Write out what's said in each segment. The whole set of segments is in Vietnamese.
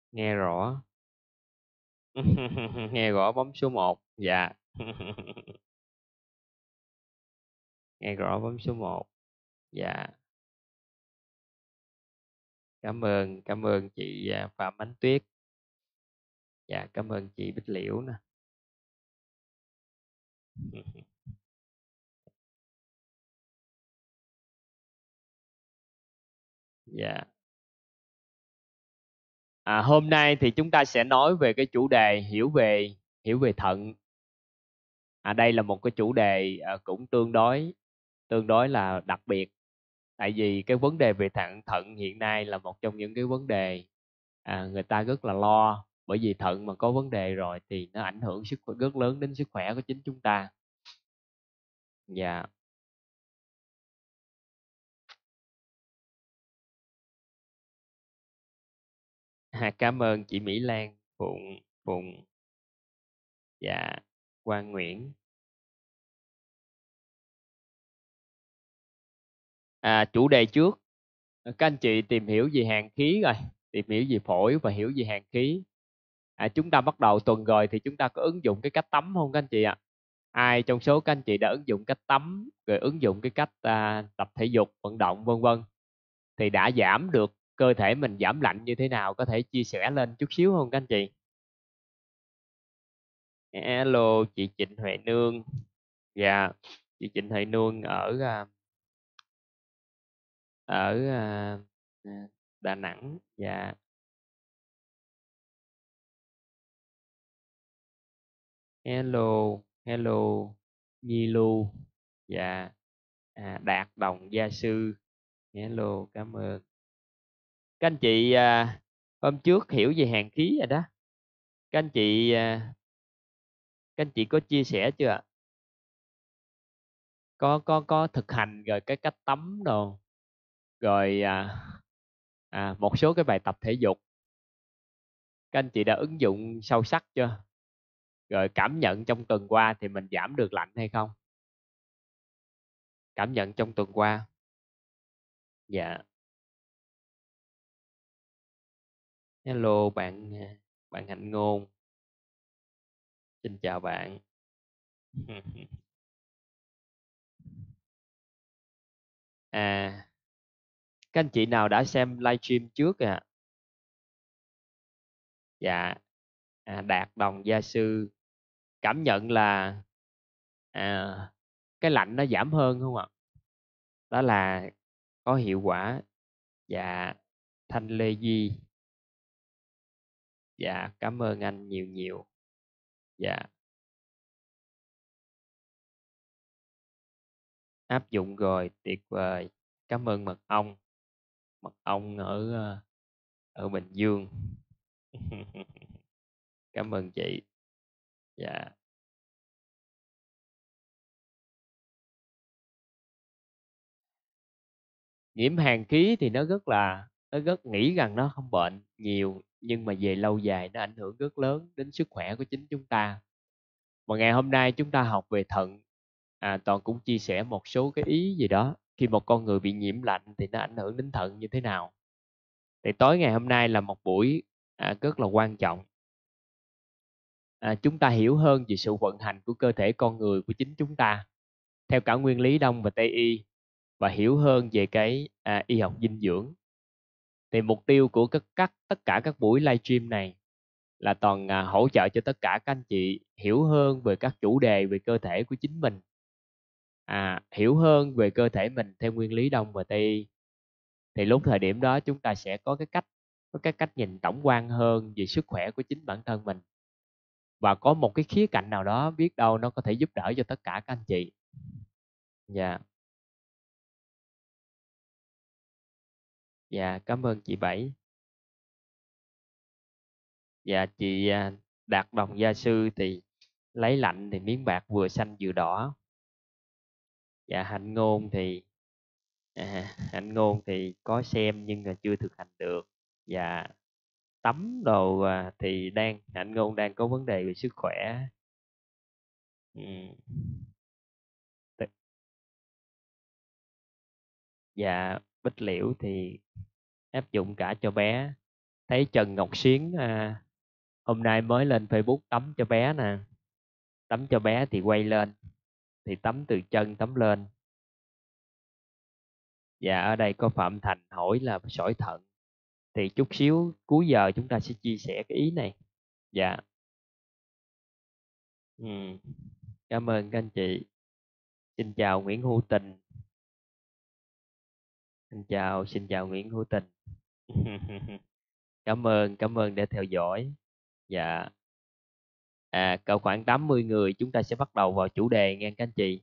Nghe rõ. Nghe rõ bấm số 1. Dạ. Nghe rõ bấm số 1. Dạ. Cảm ơn chị Phạm Ánh Tuyết. Dạ, cảm ơn chị Bích Liễu nè. Dạ. Hôm nay thì chúng ta sẽ nói về cái chủ đề hiểu về thận. Đây là một cái chủ đề cũng tương đối là đặc biệt. Tại vì cái vấn đề về thận thận hiện nay là một trong những cái vấn đề người ta rất là lo, bởi vì thận mà có vấn đề rồi thì nó ảnh hưởng sức khỏe rất lớn đến sức khỏe của chính chúng ta. Dạ. Cảm ơn chị Mỹ Lan, Phụng Phụng. Dạ. Quang Nguyễn. Chủ đề trước, các anh chị tìm hiểu về hàn khí rồi, tìm hiểu về phổi và hiểu về hàn khí. Chúng ta bắt đầu tuần rồi thì chúng ta có ứng dụng cái cách tắm không các anh chị ạ? Ai trong số các anh chị đã ứng dụng cách tắm, rồi ứng dụng cái cách tập thể dục vận động vân vân, thì đã giảm được cơ thể mình giảm lạnh như thế nào, có thể chia sẻ lên chút xíu không các anh chị? Hello chị Trịnh Huệ Nương. Dạ. Chị Trịnh Huệ Nương ở Đà Nẵng. Dạ. Hello. Hello Nhi Lu. Dạ. Đạt Đồng Gia Sư. Hello, cảm ơn các anh chị. Hôm trước hiểu về hàn khí rồi đó. Các anh chị các anh chị có chia sẻ chưa ạ? Có thực hành rồi cái cách tắm đồ, rồi một số cái bài tập thể dục các anh chị đã ứng dụng sâu sắc chưa? Rồi cảm nhận trong tuần qua thì mình giảm được lạnh hay không? Cảm nhận trong tuần qua. Dạ. Hello bạn, bạn Hạnh Ngôn. Xin chào bạn. à các anh chị nào đã xem livestream trước à? Dạ. Đạt Đồng Gia Sư, cảm nhận là à, cái lạnh nó giảm hơn không ạ? Đó là có hiệu quả. Dạ. Thanh Lê Di. Dạ, cảm ơn anh nhiều nhiều. Dạ. Áp dụng rồi, tuyệt vời. Cảm ơn Mật ong. Mật ong ở Bình Dương. Cảm ơn chị. Dạ. Nhiễm hàn khí thì nó rất nghĩ rằng nó không bệnh nhiều, nhưng mà về lâu dài nó ảnh hưởng rất lớn đến sức khỏe của chính chúng ta. Và ngày hôm nay chúng ta học về thận. Toàn cũng chia sẻ một số cái ý gì đó khi một con người bị nhiễm lạnh thì nó ảnh hưởng đến thận như thế nào. Thì tối ngày hôm nay là một buổi rất là quan trọng. Chúng ta hiểu hơn về sự vận hành của cơ thể con người của chính chúng ta theo cả nguyên lý Đông và Tây y, và hiểu hơn về cái y học dinh dưỡng. Thì mục tiêu của tất cả các buổi livestream này là toàn hỗ trợ cho tất cả các anh chị hiểu hơn về các chủ đề về cơ thể của chính mình, hiểu hơn về cơ thể mình theo nguyên lý Đông và Tây y. Thì lúc thời điểm đó chúng ta sẽ có cái cách nhìn tổng quan hơn về sức khỏe của chính bản thân mình, và có một cái khía cạnh nào đó biết đâu nó có thể giúp đỡ cho tất cả các anh chị. Dạ. Dạ, cảm ơn chị Bảy. Dạ, chị Đạt Đồng Gia Sư thì lấy lạnh thì miếng bạc vừa xanh vừa đỏ. Dạ. Hạnh Ngôn thì có xem nhưng mà chưa thực hành được. Dạ. Tắm đồ thì Hạnh Ngôn đang có vấn đề về sức khỏe. Ừ. T- Dạ. Bích Liễu thì áp dụng cả cho bé. Thấy Trần Ngọc Xuyến hôm nay mới lên Facebook tắm cho bé nè. Tắm cho bé thì quay lên, thì tắm từ chân tắm lên. Và ở đây có Phạm Thành hỏi là sỏi thận. Thì chút xíu cuối giờ chúng ta sẽ chia sẻ cái ý này. Dạ. Cảm ơn các anh chị. Xin chào Nguyễn Hữu Tình. Xin chào Nguyễn Hữu Tình. Cảm ơn đã theo dõi. Dạ. Cỡ khoảng 80 người chúng ta sẽ bắt đầu vào chủ đề nghe các anh chị.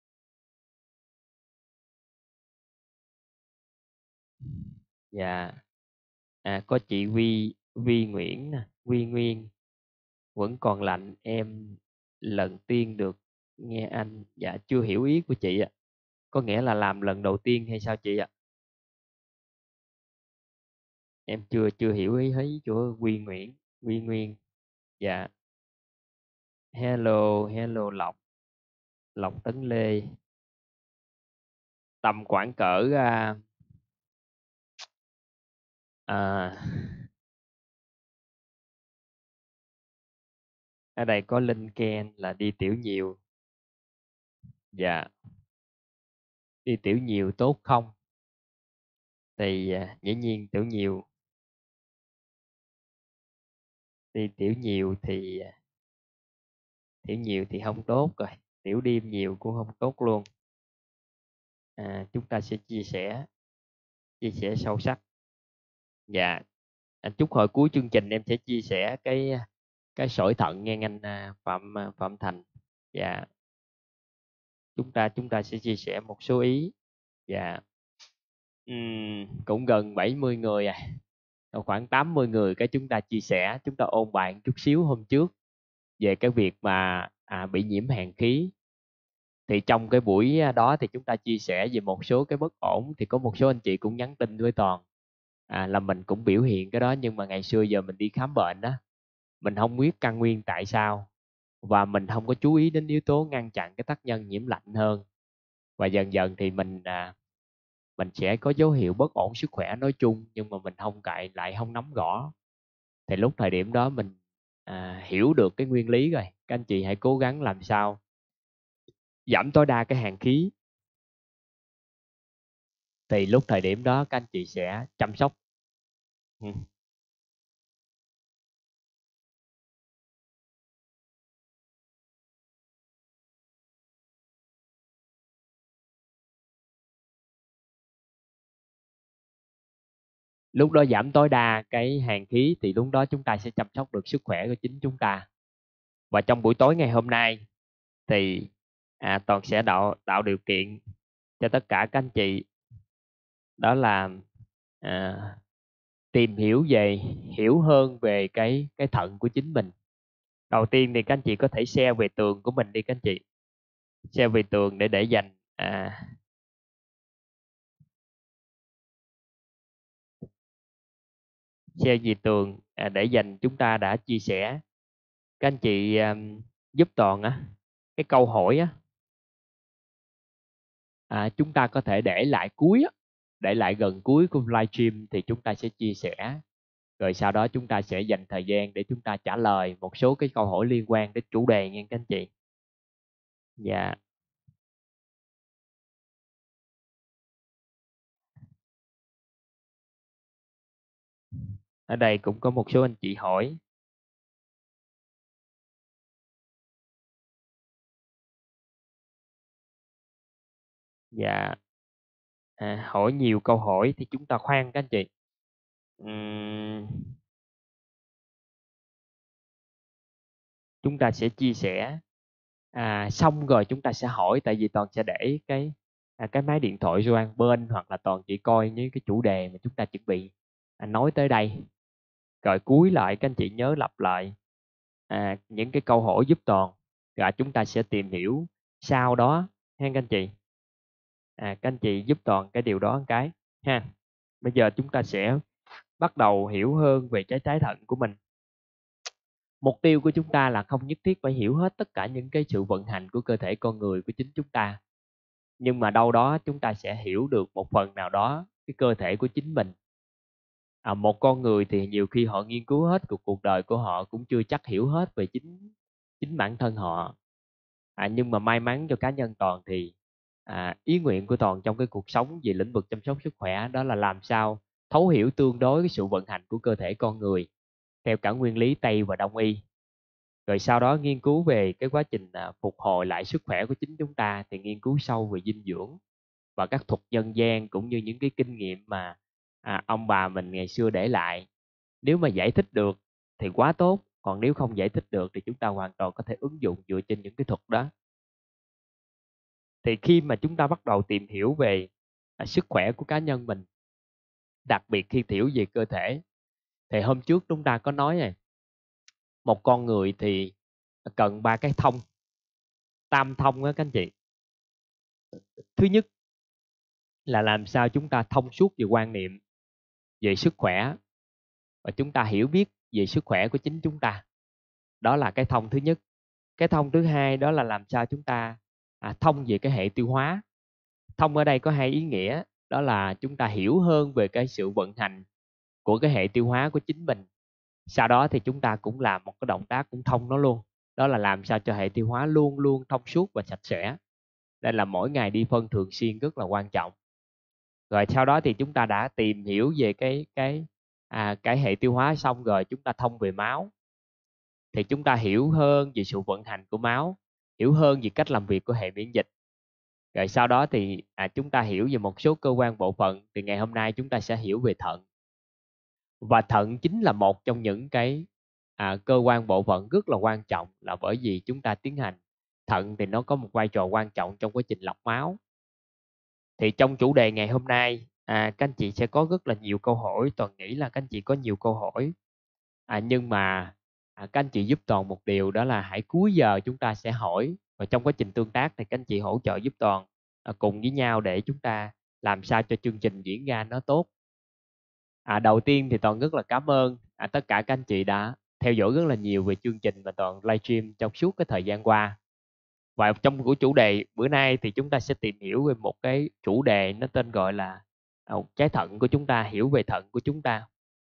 Dạ. Có chị Vi Nguyễn nè, Vi Nguyên. Vẫn còn lạnh, em lần tiên được nghe anh. Dạ, chưa hiểu ý của chị ạ. Có nghĩa là làm lần đầu tiên hay sao chị ạ? Em chưa hiểu ý thấy chỗ Vi Nguyễn, Vi Nguyên. Dạ. Hello Lộc Tấn Lê. Tầm khoảng cỡ ở đây có Linh Ken là đi tiểu nhiều. Dạ. Đi tiểu nhiều tốt không? Thì dĩ nhiên đi tiểu nhiều thì không tốt rồi. Tiểu đêm nhiều cũng không tốt luôn. Chúng ta sẽ chia sẻ sâu sắc. Dạ. Chúc hồi cuối chương trình em sẽ chia sẻ cái sỏi thận nghe anh Phạm Thành. Dạ. Chúng ta sẽ chia sẻ một số ý. Dạ. Cũng gần 70 người khoảng 80 người cái chúng ta chia sẻ, chúng ta ôn bài chút xíu hôm trước về cái việc mà bị nhiễm hàn khí. Thì trong cái buổi đó thì chúng ta chia sẻ về một số cái bất ổn, thì có một số anh chị cũng nhắn tin với Toàn là mình cũng biểu hiện cái đó, nhưng mà ngày xưa giờ mình đi khám bệnh đó, mình không biết căn nguyên tại sao, và mình không có chú ý đến yếu tố ngăn chặn cái tác nhân nhiễm lạnh hơn, và dần dần thì mình sẽ có dấu hiệu bất ổn sức khỏe nói chung, nhưng mà mình lại không nắm rõ. Thì lúc thời điểm đó mình hiểu được cái nguyên lý rồi, các anh chị hãy cố gắng làm sao giảm tối đa cái hàn khí. Thì lúc thời điểm đó các anh chị sẽ chăm sóc. Lúc đó giảm tối đa cái hàn khí thì lúc đó chúng ta sẽ chăm sóc được sức khỏe của chính chúng ta. Và trong buổi tối ngày hôm nay thì Toàn sẽ tạo điều kiện cho tất cả các anh chị, đó là tìm hiểu hơn về cái thận của chính mình. Đầu tiên thì các anh chị có thể share về tường của mình đi các anh chị. Share về tường để dành share về tường để dành chúng ta đã chia sẻ. Các anh chị giúp Toàn cái câu hỏi chúng ta có thể để lại để lại gần cuối của livestream, thì chúng ta sẽ chia sẻ, rồi sau đó chúng ta sẽ dành thời gian để chúng ta trả lời một số cái câu hỏi liên quan đến chủ đề nha các anh chị. Dạ. Ở đây cũng có một số anh chị hỏi. Dạ. Hỏi nhiều câu hỏi thì chúng ta khoan các anh chị. Chúng ta sẽ chia sẻ xong rồi chúng ta sẽ hỏi, tại vì Toàn sẽ để cái máy điện thoại ra bên, hoặc là Toàn chỉ coi những cái chủ đề mà chúng ta chuẩn bị nói tới đây, rồi cuối lại các anh chị nhớ lặp lại những cái câu hỏi giúp Toàn, rồi chúng ta sẽ tìm hiểu sau đó ha các anh chị. Các anh chị giúp Toàn cái điều đó một cái ha. Bây giờ chúng ta sẽ bắt đầu hiểu hơn về trái thận của mình. Mục tiêu của chúng ta là không nhất thiết phải hiểu hết tất cả những cái sự vận hành của cơ thể con người của chính chúng ta, nhưng mà đâu đó chúng ta sẽ hiểu được một phần nào đó cái cơ thể của chính mình. Một con người thì nhiều khi họ nghiên cứu hết cuộc đời của họ cũng chưa chắc hiểu hết về chính chính bản thân họ. Nhưng mà may mắn cho cá nhân Toàn thì ý nguyện của Toàn trong cái cuộc sống về lĩnh vực chăm sóc sức khỏe đó là làm sao thấu hiểu tương đối cái sự vận hành của cơ thể con người theo cả nguyên lý Tây và Đông y. Rồi sau đó nghiên cứu về cái quá trình phục hồi lại sức khỏe của chính chúng ta thì nghiên cứu sâu về dinh dưỡng và các thuật dân gian cũng như những cái kinh nghiệm mà ông bà mình ngày xưa để lại. Nếu mà giải thích được thì quá tốt, còn nếu không giải thích được thì chúng ta hoàn toàn có thể ứng dụng dựa trên những cái thuật đó. Thì khi mà chúng ta bắt đầu tìm hiểu về sức khỏe của cá nhân mình, đặc biệt khi hiểu về cơ thể, thì hôm trước chúng ta có nói này, một con người thì cần 3 cái thông, tam thông á các anh chị. Thứ nhất là làm sao chúng ta thông suốt về quan niệm về sức khỏe và chúng ta hiểu biết về sức khỏe của chính chúng ta. Đó là cái thông thứ nhất. Cái thông thứ hai đó là làm sao chúng ta thông về cái hệ tiêu hóa. Thông ở đây có hai ý nghĩa, đó là chúng ta hiểu hơn về cái sự vận hành của cái hệ tiêu hóa của chính mình. Sau đó thì chúng ta cũng làm một cái động tác cũng thông nó luôn. Đó là làm sao cho hệ tiêu hóa luôn luôn thông suốt và sạch sẽ. Đây là mỗi ngày đi phân thường xuyên rất là quan trọng. Rồi sau đó thì chúng ta đã tìm hiểu về cái hệ tiêu hóa xong rồi, chúng ta thông về máu. Thì chúng ta hiểu hơn về sự vận hành của máu, hiểu hơn về cách làm việc của hệ miễn dịch. Rồi sau đó thì chúng ta hiểu về một số cơ quan bộ phận, thì ngày hôm nay chúng ta sẽ hiểu về thận. Và thận chính là một trong những cái cơ quan bộ phận rất là quan trọng, là bởi vì chúng ta tiến hành thận thì nó có một vai trò quan trọng trong quá trình lọc máu. Thì trong chủ đề ngày hôm nay các anh chị sẽ có rất là nhiều câu hỏi. Toàn nghĩ là các anh chị có nhiều câu hỏi, nhưng mà các anh chị giúp Toàn một điều, đó là hãy cuối giờ chúng ta sẽ hỏi, và trong quá trình tương tác thì các anh chị hỗ trợ giúp Toàn cùng với nhau để chúng ta làm sao cho chương trình diễn ra nó tốt. Đầu tiên thì Toàn rất là cảm ơn tất cả các anh chị đã theo dõi rất là nhiều về chương trình và Toàn livestream trong suốt cái thời gian qua. Và trong của chủ đề bữa nay thì chúng ta sẽ tìm hiểu về một cái chủ đề nó tên gọi là trái thận của chúng ta, hiểu về thận của chúng ta.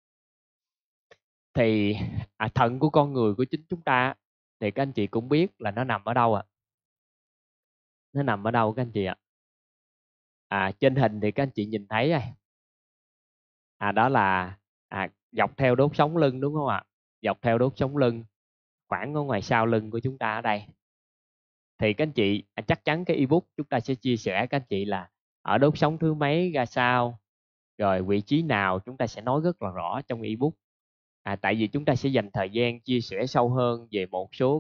Thì thận của con người của chính chúng ta thì các anh chị cũng biết là nó nằm ở đâu ạ? Nó nằm ở đâu các anh chị ạ? Trên hình thì các anh chị nhìn thấy đó là dọc theo đốt sống lưng, đúng không ạ? Dọc theo đốt sống lưng, khoảng ở ngoài sau lưng của chúng ta ở đây. Thì các anh chị chắc chắn cái ebook chúng ta sẽ chia sẻ các anh chị là ở đốt sống thứ mấy ra sao, rồi vị trí nào, chúng ta sẽ nói rất là rõ trong ebook. Tại vì chúng ta sẽ dành thời gian chia sẻ sâu hơn về một số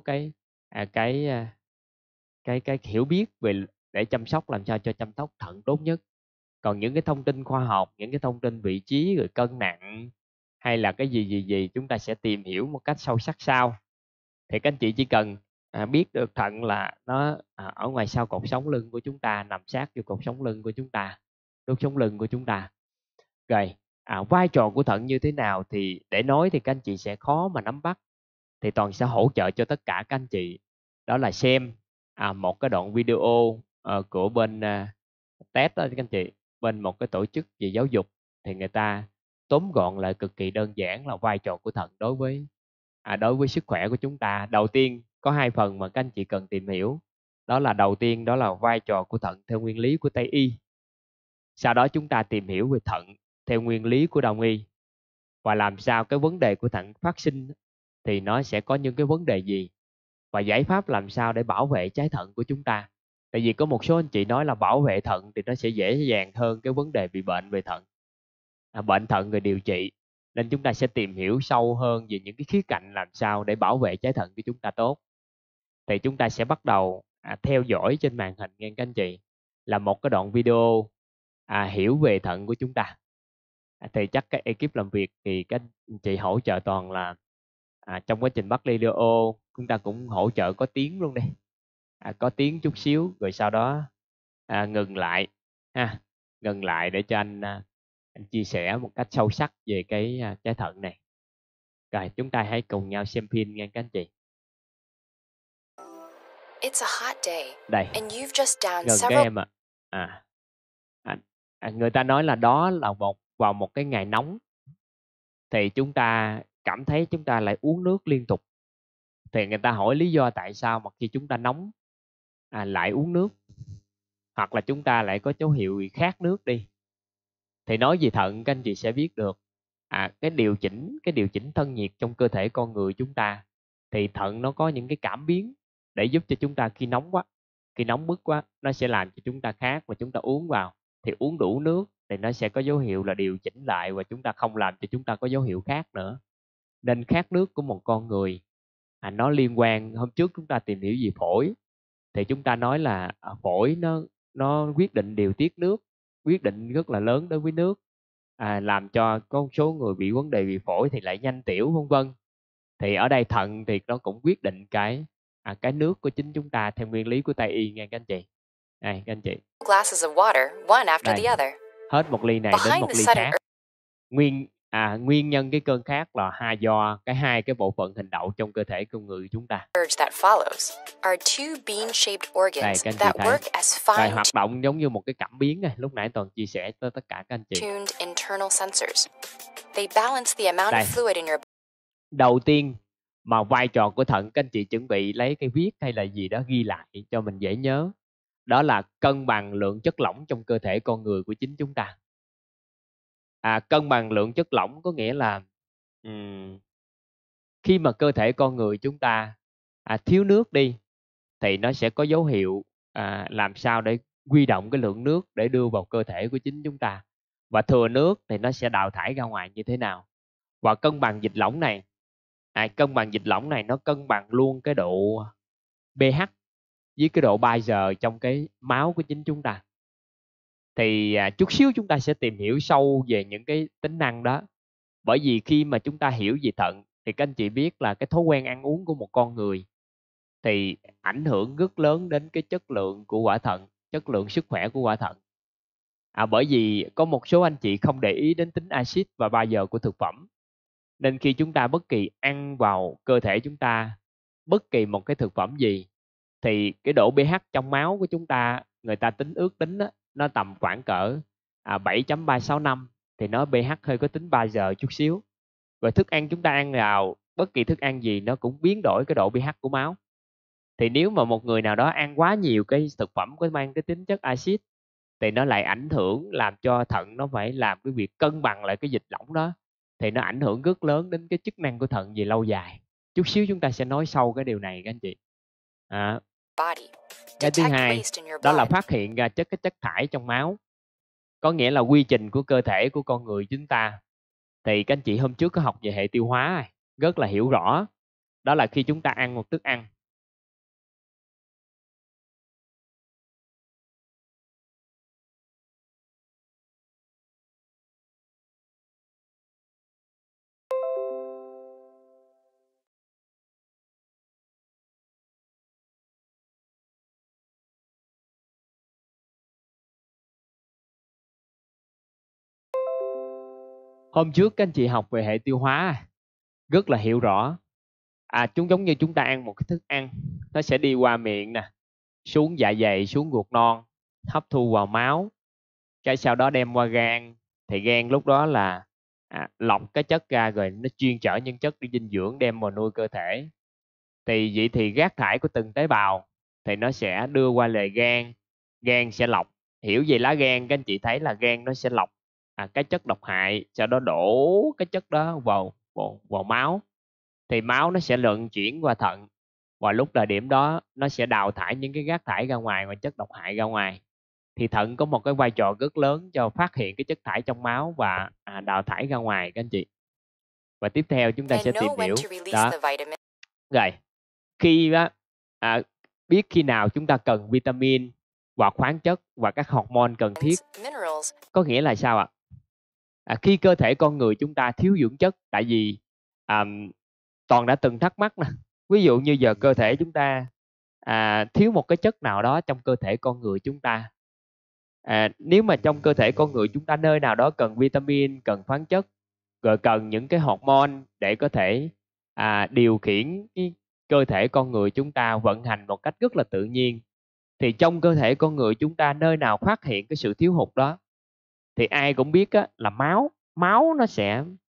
cái hiểu biết về để chăm sóc, làm sao cho chăm sóc thận tốt nhất. Còn những cái thông tin khoa học, những cái thông tin vị trí rồi cân nặng hay là cái gì chúng ta sẽ tìm hiểu một cách sâu sắc sau. Thì các anh chị chỉ cần biết được thận là nó ở ngoài sau cột sống lưng của chúng ta, nằm sát vô cột sống lưng của chúng ta, đốt sống lưng của chúng ta. Rồi vai trò của thận như thế nào thì để nói thì các anh chị sẽ khó mà nắm bắt. Thì Toàn sẽ hỗ trợ cho tất cả các anh chị, đó là xem một cái đoạn video của bên TED đó các anh chị, bên một cái tổ chức về giáo dục, thì người ta tóm gọn lại cực kỳ đơn giản là vai trò của thận đối với sức khỏe của chúng ta. Đầu tiên có hai phần mà các anh chị cần tìm hiểu, đó là đầu tiên đó là vai trò của thận theo nguyên lý của Tây y, sau đó chúng ta tìm hiểu về thận theo nguyên lý của Đông y, và làm sao cái vấn đề của thận phát sinh thì nó sẽ có những cái vấn đề gì, và giải pháp làm sao để bảo vệ trái thận của chúng ta. Tại vì có một số anh chị nói là bảo vệ thận thì nó sẽ dễ dàng hơn cái vấn đề bị bệnh về thận, bệnh thận rồi điều trị. Nên chúng ta sẽ tìm hiểu sâu hơn về những cái khía cạnh làm sao để bảo vệ trái thận của chúng ta tốt. Thì chúng ta sẽ bắt đầu theo dõi trên màn hình nghe các anh chị, là một cái đoạn video hiểu về thận của chúng ta. Thì chắc các ekip làm việc thì các anh chị hỗ trợ Toàn là trong quá trình bắt video chúng ta cũng hỗ trợ có tiếng luôn đi, có tiếng chút xíu, rồi sau đó ngừng lại ngừng lại để cho anh chia sẻ một cách sâu sắc về cái trái thận này. Rồi chúng ta hãy cùng nhau xem phim nghe các anh chị. It's a hot day, Đây, and you've just downed ngừng cái several. em người ta nói là đó là vào một cái ngày nóng, thì chúng ta cảm thấy chúng ta lại uống nước liên tục. Thì người ta hỏi lý do tại sao mà khi chúng ta nóng lại uống nước, hoặc là chúng ta lại có dấu hiệu bị khát nước đi. Thì nói về thận, các anh chị sẽ biết được cái điều chỉnh thân nhiệt trong cơ thể con người chúng ta, thì thận nó có những cái cảm biến để giúp cho chúng ta khi nóng bức quá, nó sẽ làm cho chúng ta khát, và chúng ta uống vào thì uống đủ nước thì nó sẽ có dấu hiệu là điều chỉnh lại, và chúng ta không làm cho chúng ta có dấu hiệu khát nữa. Nên khát nước của một con người nó liên quan, hôm trước chúng ta tìm hiểu về phổi, thì chúng ta nói là phổi nó quyết định điều tiết nước, quyết định rất là lớn đối với nước, làm cho có một số người bị vấn đề về phổi thì lại nhanh tiểu vân vân. Thì ở đây thận thì nó cũng quyết định cái nước của chính chúng ta theo nguyên lý của Tây y nghe các anh chị. Đây các anh chị. Glasses of water, one after Đây. the other. Hết một ly này đến Behind một the ly sudden khác. Nguyên nhân cái cơn khát là do hai cái bộ phận hình đậu trong cơ thể con người chúng ta. urge that follows are two bean-shaped organs các anh chị that thấy. work as Rồi hoạt động giống như một cái cảm biến này, lúc nãy Toàn chia sẻ tới tất cả các anh chị. fine-tuned internal sensors. They balance the amount of Đây. fluid in your Đầu tiên mà vai trò của thận, các anh chị chuẩn bị lấy cái viết hay là gì đó ghi lại cho mình dễ nhớ. Đó là cân bằng lượng chất lỏng trong cơ thể con người của chính chúng ta. Cân bằng lượng chất lỏng có nghĩa là khi mà cơ thể con người chúng ta thiếu nước đi, thì nó sẽ có dấu hiệu làm sao để huy động cái lượng nước để đưa vào cơ thể của chính chúng ta. Và thừa nước thì nó sẽ đào thải ra ngoài như thế nào. Và cân bằng dịch lỏng này, nó cân bằng luôn cái độ pH với cái độ Baezer trong cái máu của chính chúng ta. Thì chút xíu chúng ta sẽ tìm hiểu sâu về những cái tính năng đó. Bởi vì khi mà chúng ta hiểu về thận thì các anh chị biết là cái thói quen ăn uống của một con người thì ảnh hưởng rất lớn đến cái chất lượng của quả thận, chất lượng sức khỏe của quả thận. Bởi vì có một số anh chị không để ý đến tính axit và Baezer của thực phẩm. Nên khi chúng ta bất kỳ ăn vào cơ thể chúng ta bất kỳ một cái thực phẩm gì, thì cái độ pH trong máu của chúng ta, người ta ước tính đó, nó tầm khoảng cỡ 7.365, thì nó pH hơi có tính Baezer chút xíu. Rồi thức ăn chúng ta ăn vào, bất kỳ thức ăn gì nó cũng biến đổi cái độ pH của máu. Thì nếu mà một người nào đó ăn quá nhiều cái thực phẩm có mang cái tính chất axit, thì nó lại ảnh hưởng làm cho thận nó phải làm cái việc cân bằng lại cái dịch lỏng đó. Thì nó ảnh hưởng rất lớn đến cái chức năng của thận về lâu dài. Chút xíu chúng ta sẽ nói sâu cái điều này các anh chị. Cái thứ hai đó là phát hiện ra cái chất thải trong máu. Có nghĩa là quy trình của cơ thể của con người chúng ta. Thì các anh chị hôm trước có học về hệ tiêu hóa, rất là hiểu rõ. Đó là khi chúng ta ăn một thức ăn, hôm trước các anh chị học về hệ tiêu hóa rất là hiểu rõ. Chúng giống như chúng ta ăn một cái thức ăn, nó sẽ đi qua miệng nè, xuống dạ dày, xuống ruột non, hấp thu vào máu, cái sau đó đem qua gan. Thì gan lúc đó là lọc cái chất ra, rồi nó chuyên chở những chất dinh dưỡng đem vào nuôi cơ thể. Thì vậy thì rác thải của từng tế bào thì nó sẽ đưa qua lời gan, gan sẽ lọc. Hiểu về lá gan, các anh chị thấy là gan nó sẽ lọc cái chất độc hại, sau đó đổ cái chất đó vào máu. Thì máu nó sẽ vận chuyển qua thận, và lúc thời điểm đó nó sẽ đào thải những cái rác thải ra ngoài và chất độc hại ra ngoài. Thì thận có một cái vai trò rất lớn cho phát hiện cái chất thải trong máu và đào thải ra ngoài các anh chị. Và tiếp theo chúng ta sẽ tìm hiểu đó. Rồi, khi biết khi nào chúng ta cần vitamin và khoáng chất và các hormone cần thiết. Có nghĩa là sao ạ? Khi cơ thể con người chúng ta thiếu dưỡng chất, tại vì Toàn đã từng thắc mắc nè, ví dụ như giờ cơ thể chúng ta thiếu một cái chất nào đó trong cơ thể con người chúng ta. Nếu mà trong cơ thể con người chúng ta nơi nào đó cần vitamin, cần khoáng chất, rồi cần những cái hormone để có thể điều khiển cái cơ thể con người chúng ta vận hành một cách rất là tự nhiên, thì trong cơ thể con người chúng ta nơi nào phát hiện cái sự thiếu hụt đó, thì ai cũng biết là máu nó sẽ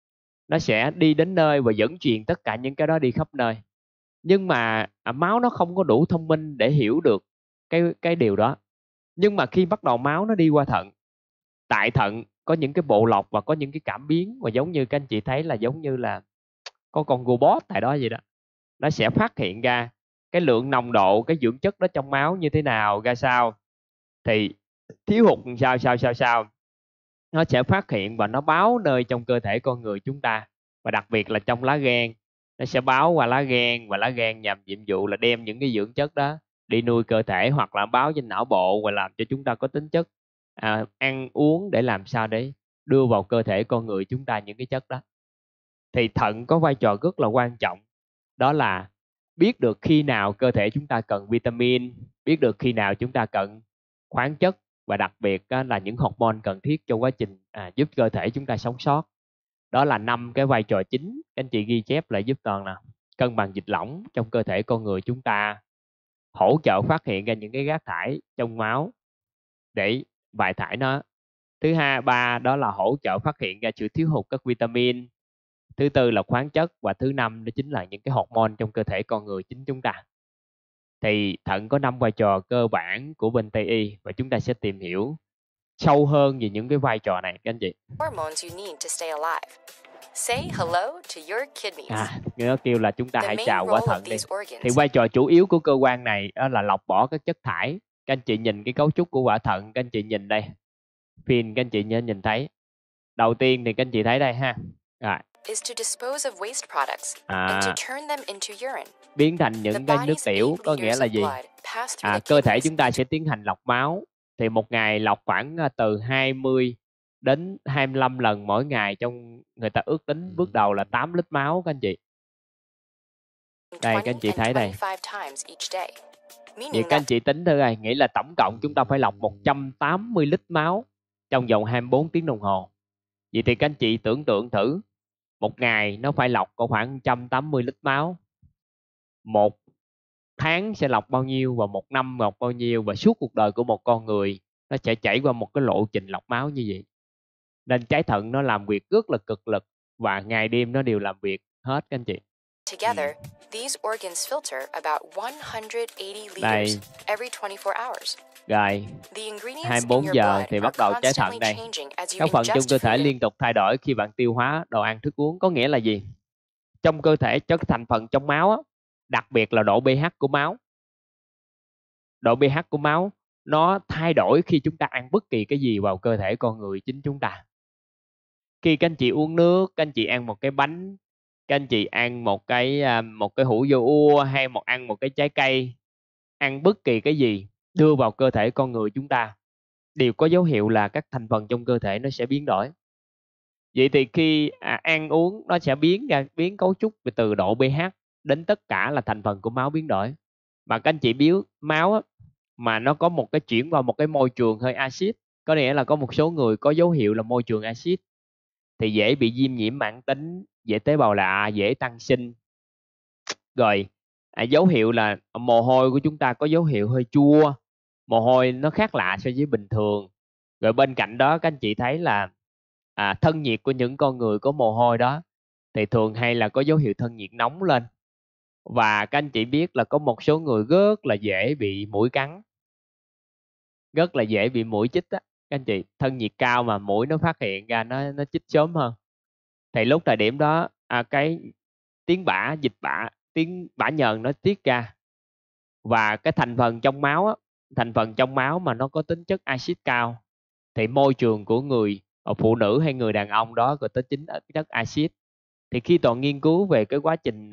nó sẽ đi đến nơi và dẫn truyền tất cả những cái đó đi khắp nơi. Nhưng mà máu nó không có đủ thông minh để hiểu được cái điều đó. Nhưng mà khi bắt đầu máu nó đi qua thận, tại thận có những cái bộ lọc và có những cái cảm biến, và giống như các anh chị thấy là giống như là có con robot tại đó vậy đó. Nó sẽ phát hiện ra cái lượng nồng độ cái dưỡng chất đó trong máu như thế nào ra sao, thì thiếu hụt sao, nó sẽ phát hiện và nó báo nơi trong cơ thể con người chúng ta, và đặc biệt là trong lá gan. Nó sẽ báo qua lá gan, và lá gan nhằm nhiệm vụ là đem những cái dưỡng chất đó đi nuôi cơ thể, hoặc là báo trên não bộ và làm cho chúng ta có tính chất ăn uống để làm sao để đưa vào cơ thể con người chúng ta những cái chất đó. Thì thận có vai trò rất là quan trọng, đó là biết được khi nào cơ thể chúng ta cần vitamin, biết được khi nào chúng ta cần khoáng chất, và đặc biệt là những hormone cần thiết cho quá trình giúp cơ thể chúng ta sống sót. Đó là 5 cái vai trò chính, các anh chị ghi chép lại giúp Toàn nào. Cân bằng dịch lỏng trong cơ thể con người chúng ta, hỗ trợ phát hiện ra những cái rác thải trong máu để bài thải nó. Thứ hai, ba đó là hỗ trợ phát hiện ra sự thiếu hụt các vitamin. Thứ tư là khoáng chất, và thứ năm đó chính là những cái hormone trong cơ thể con người chính chúng ta. Thì thận có 5 vai trò cơ bản của bên Tây y, và chúng ta sẽ tìm hiểu sâu hơn về những cái vai trò này các anh chị. Hormones you need to stay alive. Say hello to your kidneys. Nó kêu là chúng ta The hãy main chào quả role of thận đi. these Thì organs vai trò chủ yếu của cơ quan này là lọc bỏ các chất thải. Các anh chị nhìn cái cấu trúc của quả thận, các anh chị nhìn đây. Phim các anh chị nhớ nhìn thấy. Đầu tiên thì các anh chị thấy đây ha. Rồi. is to dispose of waste products and to turn them into urine. Biến thành The những cái nước body's tiểu, 8 có nghĩa liters là of gì? blood pass through the Cơ thể kidneys chúng ta each sẽ tiến hành lọc máu. Thì một ngày lọc khoảng từ 20 đến 25 lần mỗi ngày. Trong người ta ước tính bước đầu là 8 lít máu các anh chị. Đây các anh chị thấy đây. 25 times each day. Vậy Meaning các that anh chị tính thử rồi, nghĩa là tổng cộng chúng ta phải lọc 180 lít máu trong vòng 24 tiếng đồng hồ. Vậy thì các anh chị tưởng tượng thử, một ngày nó phải lọc có khoảng 180 lít máu. Một tháng sẽ lọc bao nhiêu, và một năm lọc bao nhiêu, và suốt cuộc đời của một con người nó sẽ chảy qua một cái lộ trình lọc máu như vậy. Nên trái thận nó làm việc rất là cực lực, và ngày đêm nó đều làm việc hết các anh chị. together, these organs filter about 180 Đây. liters every 24 hours. Rồi, The ingredients in 24 your giờ blood thì are bắt đầu trái constantly thận đây. changing as you Các phần trong ingest cơ thể food. liên tục thay đổi khi bạn tiêu hóa đồ ăn thức uống. Có nghĩa là gì? Trong cơ thể chất thành phần trong máu á, đặc biệt là độ pH của máu. Độ pH của máu nó thay đổi khi chúng ta ăn bất kỳ cái gì vào cơ thể con người chính chúng ta. Khi các anh chị uống nước, các anh chị ăn một cái bánh, các anh chị ăn một cái hũ dưa ua, hay ăn một cái trái cây, ăn bất kỳ cái gì đưa vào cơ thể con người chúng ta đều có dấu hiệu là các thành phần trong cơ thể nó sẽ biến đổi. Vậy thì khi ăn uống nó sẽ biến cấu trúc từ độ pH đến tất cả là thành phần của máu biến đổi. Mà các anh chị biết máu á, mà nó có một cái chuyển vào một cái môi trường hơi axit, có nghĩa là có một số người có dấu hiệu là môi trường axit thì dễ bị viêm nhiễm mãn tính, dễ tế bào lạ, dễ tăng sinh. Rồi dấu hiệu là mồ hôi của chúng ta có dấu hiệu hơi chua, mồ hôi nó khác lạ so với bình thường. Rồi bên cạnh đó các anh chị thấy là thân nhiệt của những con người có mồ hôi đó thì thường hay là có dấu hiệu thân nhiệt nóng lên. Và các anh chị biết là có một số người rất là dễ bị muỗi cắn, rất là dễ bị muỗi chích á. Các anh chị, thân nhiệt cao mà muỗi nó phát hiện ra nó chích sớm hơn. Thì lúc thời điểm đó cái tiếng bã nhờn nó tiết ra, và cái thành phần trong máu á, thành phần trong máu mà nó có tính chất axit cao thì môi trường của người phụ nữ hay người đàn ông đó có tới chính chất axit. Thì khi Toàn nghiên cứu về cái quá trình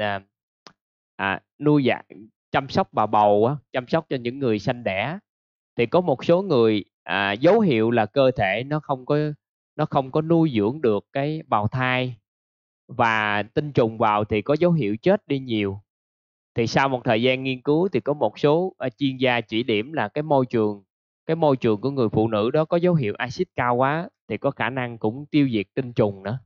nuôi dạy, chăm sóc bà bầu á, chăm sóc cho những người sanh đẻ, thì có một số người dấu hiệu là cơ thể nó không có nuôi dưỡng được cái bào thai, và tinh trùng vào thì có dấu hiệu chết đi nhiều. Thì sau một thời gian nghiên cứu thì có một số chuyên gia chỉ điểm là cái môi trường của người phụ nữ đó có dấu hiệu axit cao quá thì có khả năng cũng tiêu diệt tinh trùng nữa.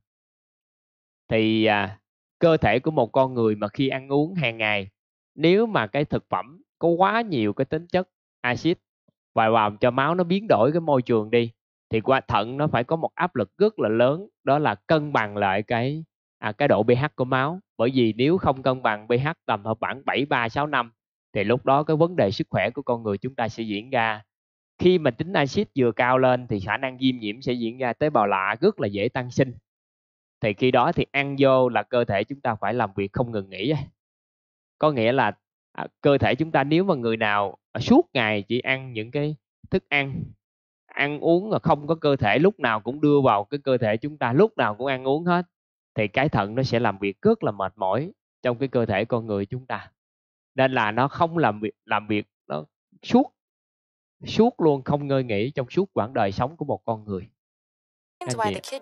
Thì cơ thể của một con người mà khi ăn uống hàng ngày, nếu mà cái thực phẩm có quá nhiều cái tính chất axit và làm cho máu nó biến đổi cái môi trường đi, thì qua thận nó phải có một áp lực rất là lớn, đó là cân bằng lại cái cái độ pH của máu. Bởi vì nếu không cân bằng pH tầm khoảng 7365 thì lúc đó cái vấn đề sức khỏe của con người chúng ta sẽ diễn ra. Khi mà tính axit vừa cao lên thì khả năng viêm nhiễm sẽ diễn ra, tế bào lạ rất là dễ tăng sinh. Thì khi đó thì ăn vô là cơ thể chúng ta phải làm việc không ngừng nghỉ. Có nghĩa là cơ thể chúng ta, nếu mà người nào suốt ngày chỉ ăn những cái thức ăn uống mà không có cơ thể lúc nào cũng đưa vào cái cơ thể chúng ta, lúc nào cũng ăn uống hết, thì cái thận nó sẽ làm việc rất là mệt mỏi trong cái cơ thể con người chúng ta. Nên là nó không làm việc nó suốt luôn, không ngơi nghỉ trong suốt quãng đời sống của một con người. Các anh chị,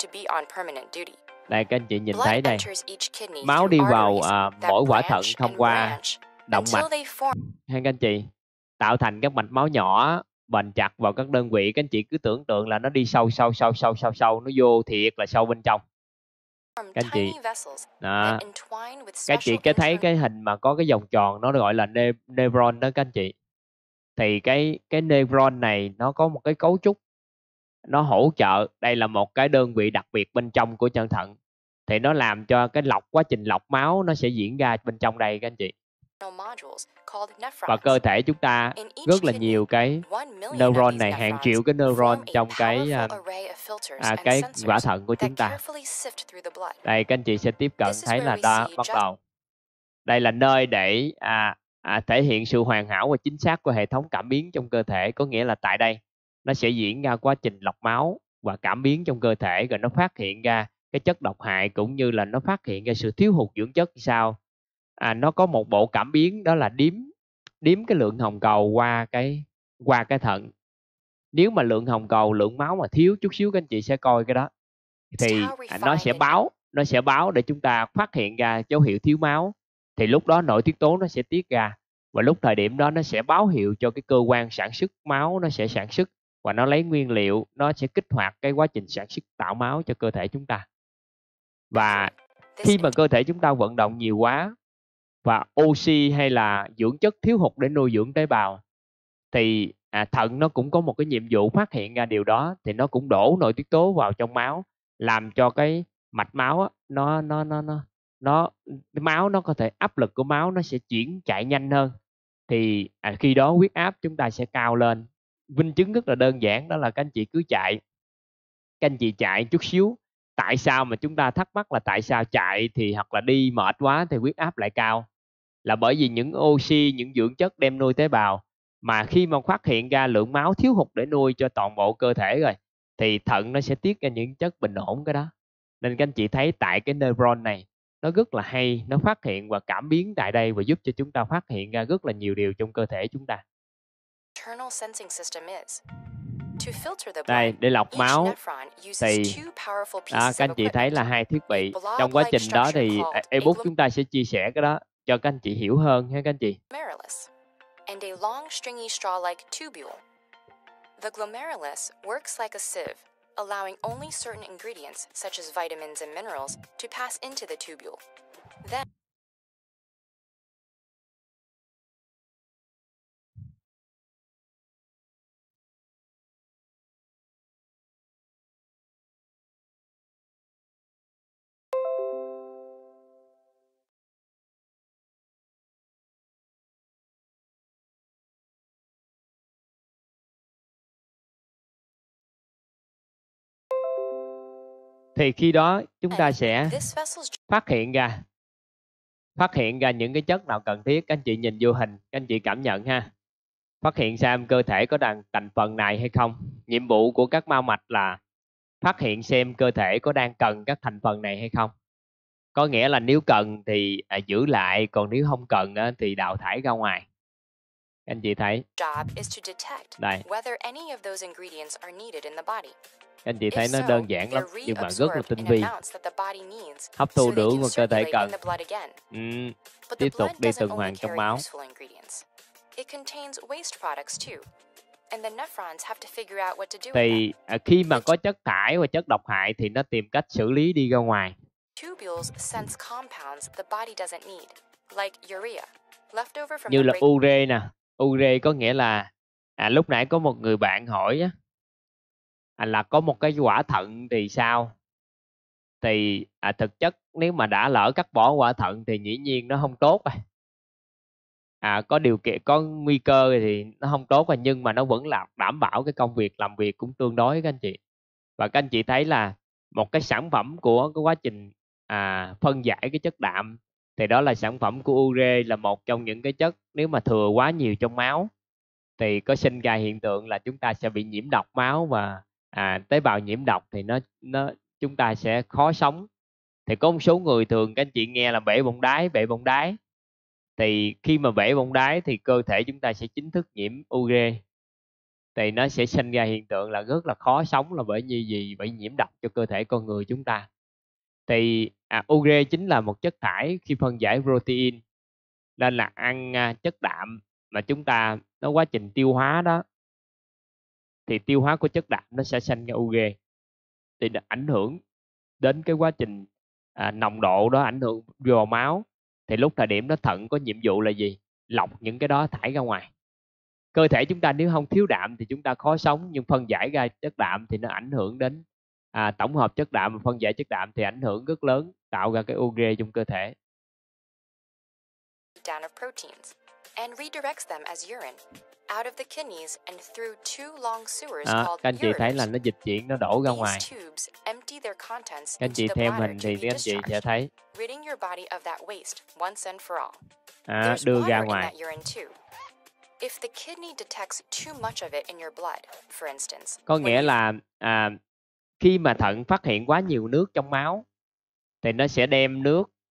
đây các anh chị nhìn thấy đây, máu đi vào mỗi quả thận thông qua động mạch, hay các anh chị, tạo thành các mạch máu nhỏ bền chặt vào các đơn vị. Các anh chị cứ tưởng tượng là nó đi sâu, nó vô thiệt là sâu bên trong. Các anh chị đó, các chị cái thấy cái hình mà có cái vòng tròn nó gọi là neuron đó các anh chị. Thì cái neuron này nó có một cái cấu trúc, nó hỗ trợ, đây là một cái đơn vị đặc biệt bên trong của chân thận, thì nó làm cho cái quá trình lọc máu nó sẽ diễn ra bên trong đây các anh chị. Và cơ thể chúng ta rất là nhiều cái neuron này, hàng triệu cái neuron trong cái quả thận của chúng ta. Đây các anh chị sẽ tiếp cận thấy là đã bắt đầu. Đây là nơi để thể hiện sự hoàn hảo và chính xác của hệ thống cảm biến trong cơ thể. Có nghĩa là tại đây nó sẽ diễn ra quá trình lọc máu và cảm biến trong cơ thể, rồi nó phát hiện ra cái chất độc hại, cũng như là nó phát hiện ra sự thiếu hụt dưỡng chất sao. Nó có một bộ cảm biến, đó là điếm cái lượng hồng cầu qua cái thận. Nếu mà lượng hồng cầu, lượng máu mà thiếu chút xíu, các anh chị sẽ coi cái đó, thì nó sẽ báo để chúng ta phát hiện ra dấu hiệu thiếu máu. Thì lúc đó nội tiết tố nó sẽ tiết ra, và lúc thời điểm đó nó sẽ báo hiệu cho cái cơ quan sản xuất máu, nó sẽ sản xuất và nó lấy nguyên liệu, nó sẽ kích hoạt cái quá trình sản xuất tạo máu cho cơ thể chúng ta. Và khi mà cơ thể chúng ta vận động nhiều quá và oxy hay là dưỡng chất thiếu hụt để nuôi dưỡng tế bào, thì thận nó cũng có một cái nhiệm vụ phát hiện ra điều đó, thì nó cũng đổ nội tiết tố vào trong máu, làm cho cái mạch máu máu nó có thể, áp lực của máu nó sẽ chạy nhanh hơn. Thì khi đó huyết áp chúng ta sẽ cao lên. Minh chứng rất là đơn giản, đó là các anh chị cứ chạy, các anh chị chạy chút xíu. Tại sao mà chúng ta thắc mắc là tại sao chạy thì hoặc là đi mệt quá thì huyết áp lại cao? Là bởi vì những oxy, những dưỡng chất đem nuôi tế bào, mà khi mà phát hiện ra lượng máu thiếu hụt để nuôi cho toàn bộ cơ thể rồi, thì thận nó sẽ tiết ra những chất bình ổn cái đó. Nên các anh chị thấy tại cái neuron này nó rất là hay, nó phát hiện và cảm biến tại đây và giúp cho chúng ta phát hiện ra rất là nhiều điều trong cơ thể chúng ta. Đây, để lọc máu thì các anh chị thấy là hai thiết bị. Trong quá trình đó thì ebook chúng ta sẽ chia sẻ cái đó cho các anh chị hiểu hơn ha các anh chị. And a long stringy straw-like tubule. The glomerulus works like a sieve, allowing only certain ingredients such as vitamins and minerals to pass into the tubule. Then thì khi đó chúng ta sẽ phát hiện ra những cái chất nào cần thiết. Các anh chị nhìn vô hình, các anh chị cảm nhận ha. Phát hiện xem cơ thể có thành phần này hay không. Nhiệm vụ của các mao mạch là phát hiện xem cơ thể có đang cần các thành phần này hay không. Có nghĩa là nếu cần thì giữ lại, còn nếu không cần thì đào thải ra ngoài. Các anh chị thấy đây, các anh chị thấy nó đơn giản lắm nhưng mà rất là tinh vi. Hấp thu được mà cơ thể cần. Tiếp tục đi tuần hoàn trong máu. Thì khi mà có chất thải và chất độc hại thì nó tìm cách xử lý đi ra ngoài. Như là ure nè. Ure có nghĩa là lúc nãy có một người bạn hỏi là có một cái quả thận thì sao? Thì thực chất nếu mà đã lỡ cắt bỏ quả thận thì dĩ nhiên nó không tốt rồi. Có điều kiện, có nguy cơ thì nó không tốt rồi, nhưng mà nó vẫn là đảm bảo cái công việc làm việc cũng tương đối các anh chị. Và các anh chị thấy là một cái sản phẩm của cái quá trình phân giải cái chất đạm thì đó là sản phẩm của ure, là một trong những cái chất nếu mà thừa quá nhiều trong máu thì có sinh ra hiện tượng là chúng ta sẽ bị nhiễm độc máu, và tế bào nhiễm độc thì chúng ta sẽ khó sống. Thì có một số người thường các anh chị nghe là bể bọng đái, thì khi mà bể bọng đái thì cơ thể chúng ta sẽ chính thức nhiễm ure, thì nó sẽ sinh ra hiện tượng là rất là khó sống, là bởi như gì? Bởi nhiễm độc cho cơ thể con người chúng ta. Thì ure chính là một chất thải khi phân giải protein, nên là ăn chất đạm mà chúng ta nó quá trình tiêu hóa đó, thì tiêu hóa của chất đạm nó sẽ sinh ra ure, thì nó ảnh hưởng đến cái quá trình nồng độ đó, ảnh hưởng vào máu. Thì lúc thời điểm đó thận có nhiệm vụ là gì? Lọc những cái đó thải ra ngoài. Cơ thể chúng ta nếu không thiếu đạm thì chúng ta khó sống, nhưng phân giải ra chất đạm thì nó ảnh hưởng đến tổng hợp chất đạm, và phân giải chất đạm thì ảnh hưởng rất lớn, tạo ra cái ure trong cơ thể. Down of proteins and redirects them as urine out of the kidneys and through two long sewers called các anh chị thấy là nó dịch chuyển, nó đổ ra ngoài. These tubes empty their contents Các anh chị into the theo bladder hình to thì be các anh chị sẽ discharged, thấy ridding your body of that waste once and for all. There's đưa ra water in ngoài. that urine too. If the kidney detects too much of it in your blood, for instance, Có nghĩa là khi mà thận phát hiện quá nhiều nước trong máu thì nó sẽ đem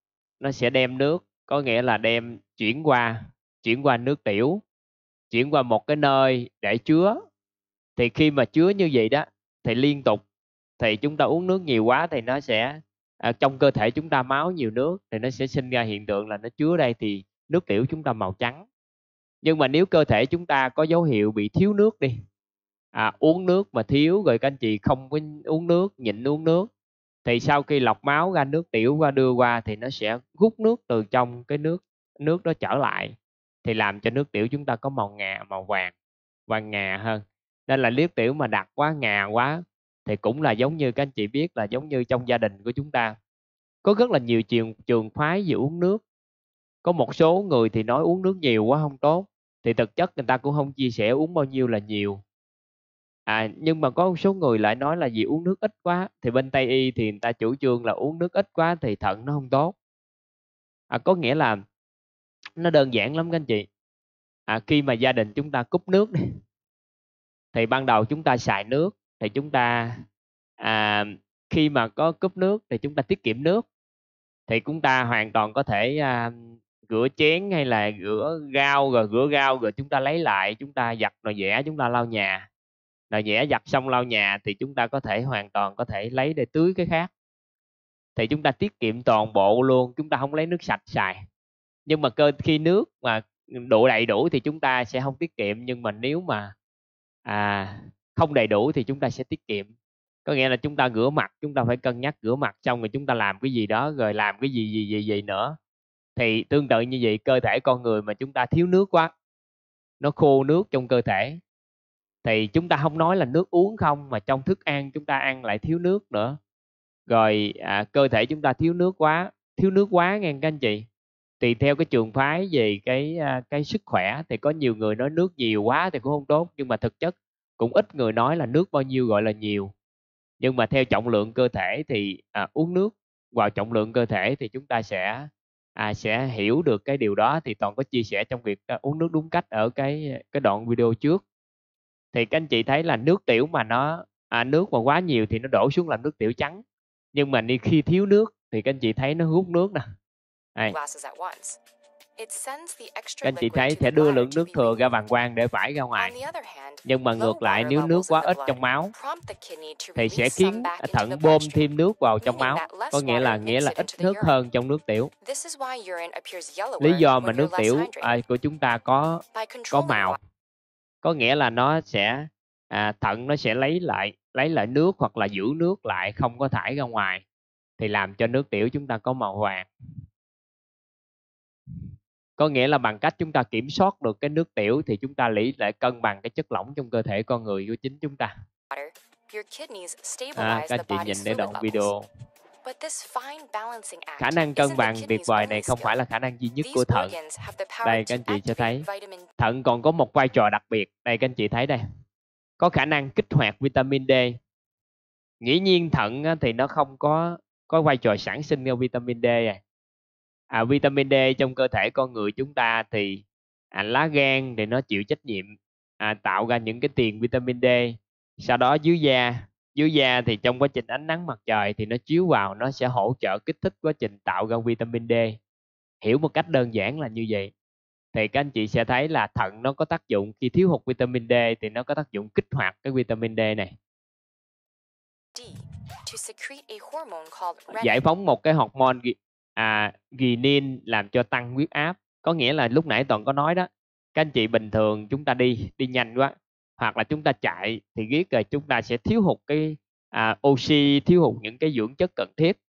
nước, có nghĩa là chuyển qua nước tiểu, chuyển qua một cái nơi để chứa. Thì khi mà chứa như vậy đó thì liên tục, thì chúng ta uống nước nhiều quá thì nó sẽ trong cơ thể chúng ta máu nhiều nước thì nó sẽ sinh ra hiện tượng là nó chứa đây thì nước tiểu chúng ta màu trắng. Nhưng mà nếu cơ thể chúng ta có dấu hiệu bị thiếu nước đi, uống nước mà thiếu, rồi các anh chị không có uống nước, nhịn uống nước, thì sau khi lọc máu ra nước tiểu đưa qua thì nó sẽ hút nước từ trong cái nước đó trở lại, thì làm cho nước tiểu chúng ta có màu vàng ngà hơn. Nên là nước tiểu mà đặc quá, ngà quá thì cũng là giống như các anh chị biết, là giống như trong gia đình của chúng ta có rất là nhiều trường phái về uống nước. Có một số người thì nói uống nước nhiều quá không tốt, thì thực chất người ta cũng không chia sẻ uống bao nhiêu là nhiều. Nhưng mà có một số người lại nói là vì uống nước ít quá, thì bên Tây y thì người ta chủ trương là uống nước ít quá thì thận nó không tốt. Có nghĩa là nó đơn giản lắm các anh chị. Khi mà gia đình chúng ta cúp nước đi, thì ban đầu chúng ta xài nước, thì chúng ta khi mà có cúp nước thì chúng ta tiết kiệm nước, thì chúng ta hoàn toàn có thể rửa chén hay là rửa rau rồi chúng ta lấy lại, chúng ta giặt nồi dẻ, chúng ta lau nhà. Nồi dẻ giặt xong lau nhà thì chúng ta hoàn toàn có thể lấy để tưới cái khác. Thì chúng ta tiết kiệm toàn bộ luôn, chúng ta không lấy nước sạch xài. Nhưng mà khi nước mà độ đầy đủ thì chúng ta sẽ không tiết kiệm, nhưng mà nếu mà không đầy đủ thì chúng ta sẽ tiết kiệm. Có nghĩa là chúng ta rửa mặt, chúng ta phải cân nhắc rửa mặt xong rồi chúng ta làm cái gì đó, rồi làm cái gì nữa. Thì tương tự như vậy, cơ thể con người mà chúng ta thiếu nước quá, nó khô nước trong cơ thể, thì chúng ta không nói là nước uống không, mà trong thức ăn chúng ta ăn lại thiếu nước nữa. Rồi cơ thể chúng ta thiếu nước quá nghe các anh chị. Thì theo cái trường phái về cái sức khỏe thì có nhiều người nói nước nhiều quá thì cũng không tốt, nhưng mà thực chất cũng ít người nói là nước bao nhiêu gọi là nhiều. Nhưng mà theo trọng lượng cơ thể thì uống nước vào trọng lượng cơ thể thì chúng ta sẽ hiểu được cái điều đó. Thì Toàn có chia sẻ trong việc uống nước đúng cách ở cái đoạn video trước. Thì các anh chị thấy là nước tiểu mà nước mà quá nhiều thì nó đổ xuống làm nước tiểu trắng, nhưng mà khi thiếu nước thì các anh chị thấy nó hút nước nè. Các anh chị thấy sẽ đưa lượng nước thừa ra bàng quang để vải ra ngoài. Nhưng mà ngược lại, nếu nước quá ít trong máu thì sẽ khiến thận bơm thêm nước vào trong máu, có nghĩa là ít nước hơn trong nước tiểu. Lý do mà nước tiểu của chúng ta có màu, có nghĩa là nó sẽ thận nó sẽ lấy lại nước, hoặc là giữ nước lại không có thải ra ngoài, thì làm cho nước tiểu chúng ta có màu vàng. Có nghĩa là bằng cách chúng ta kiểm soát được cái nước tiểu thì chúng ta lại cân bằng cái chất lỏng trong cơ thể con người của chính chúng ta. Các anh chị nhìn để đoạn video. But this fine balancing act Khả năng cân isn't the bằng tuyệt kidney's vời only này không phải skill. là khả năng duy nhất These của thận. organs have the power Đây các to anh chị sẽ activate thấy vitamin. thận còn có một vai trò đặc biệt. Đây các anh chị thấy đây. Có khả năng kích hoạt vitamin D. Dĩ nhiên thận thì nó không có vai trò sản sinh ra vitamin D. Vitamin D trong cơ thể con người chúng ta thì lá gan thì nó chịu trách nhiệm tạo ra những cái tiền vitamin D. Sau đó dưới da thì trong quá trình ánh nắng mặt trời thì nó chiếu vào, nó sẽ hỗ trợ kích thích quá trình tạo ra vitamin D. Hiểu một cách đơn giản là như vậy. Thì các anh chị sẽ thấy là thận nó có tác dụng khi thiếu hụt vitamin D thì nó có tác dụng kích hoạt cái vitamin D này. Giải phóng một cái hormone renin làm cho tăng huyết áp. Có nghĩa là lúc nãy Toàn có nói đó, các anh chị bình thường chúng ta đi nhanh quá hoặc là chúng ta chạy thì riết rồi chúng ta sẽ thiếu hụt cái oxy, thiếu hụt những cái dưỡng chất cần thiết.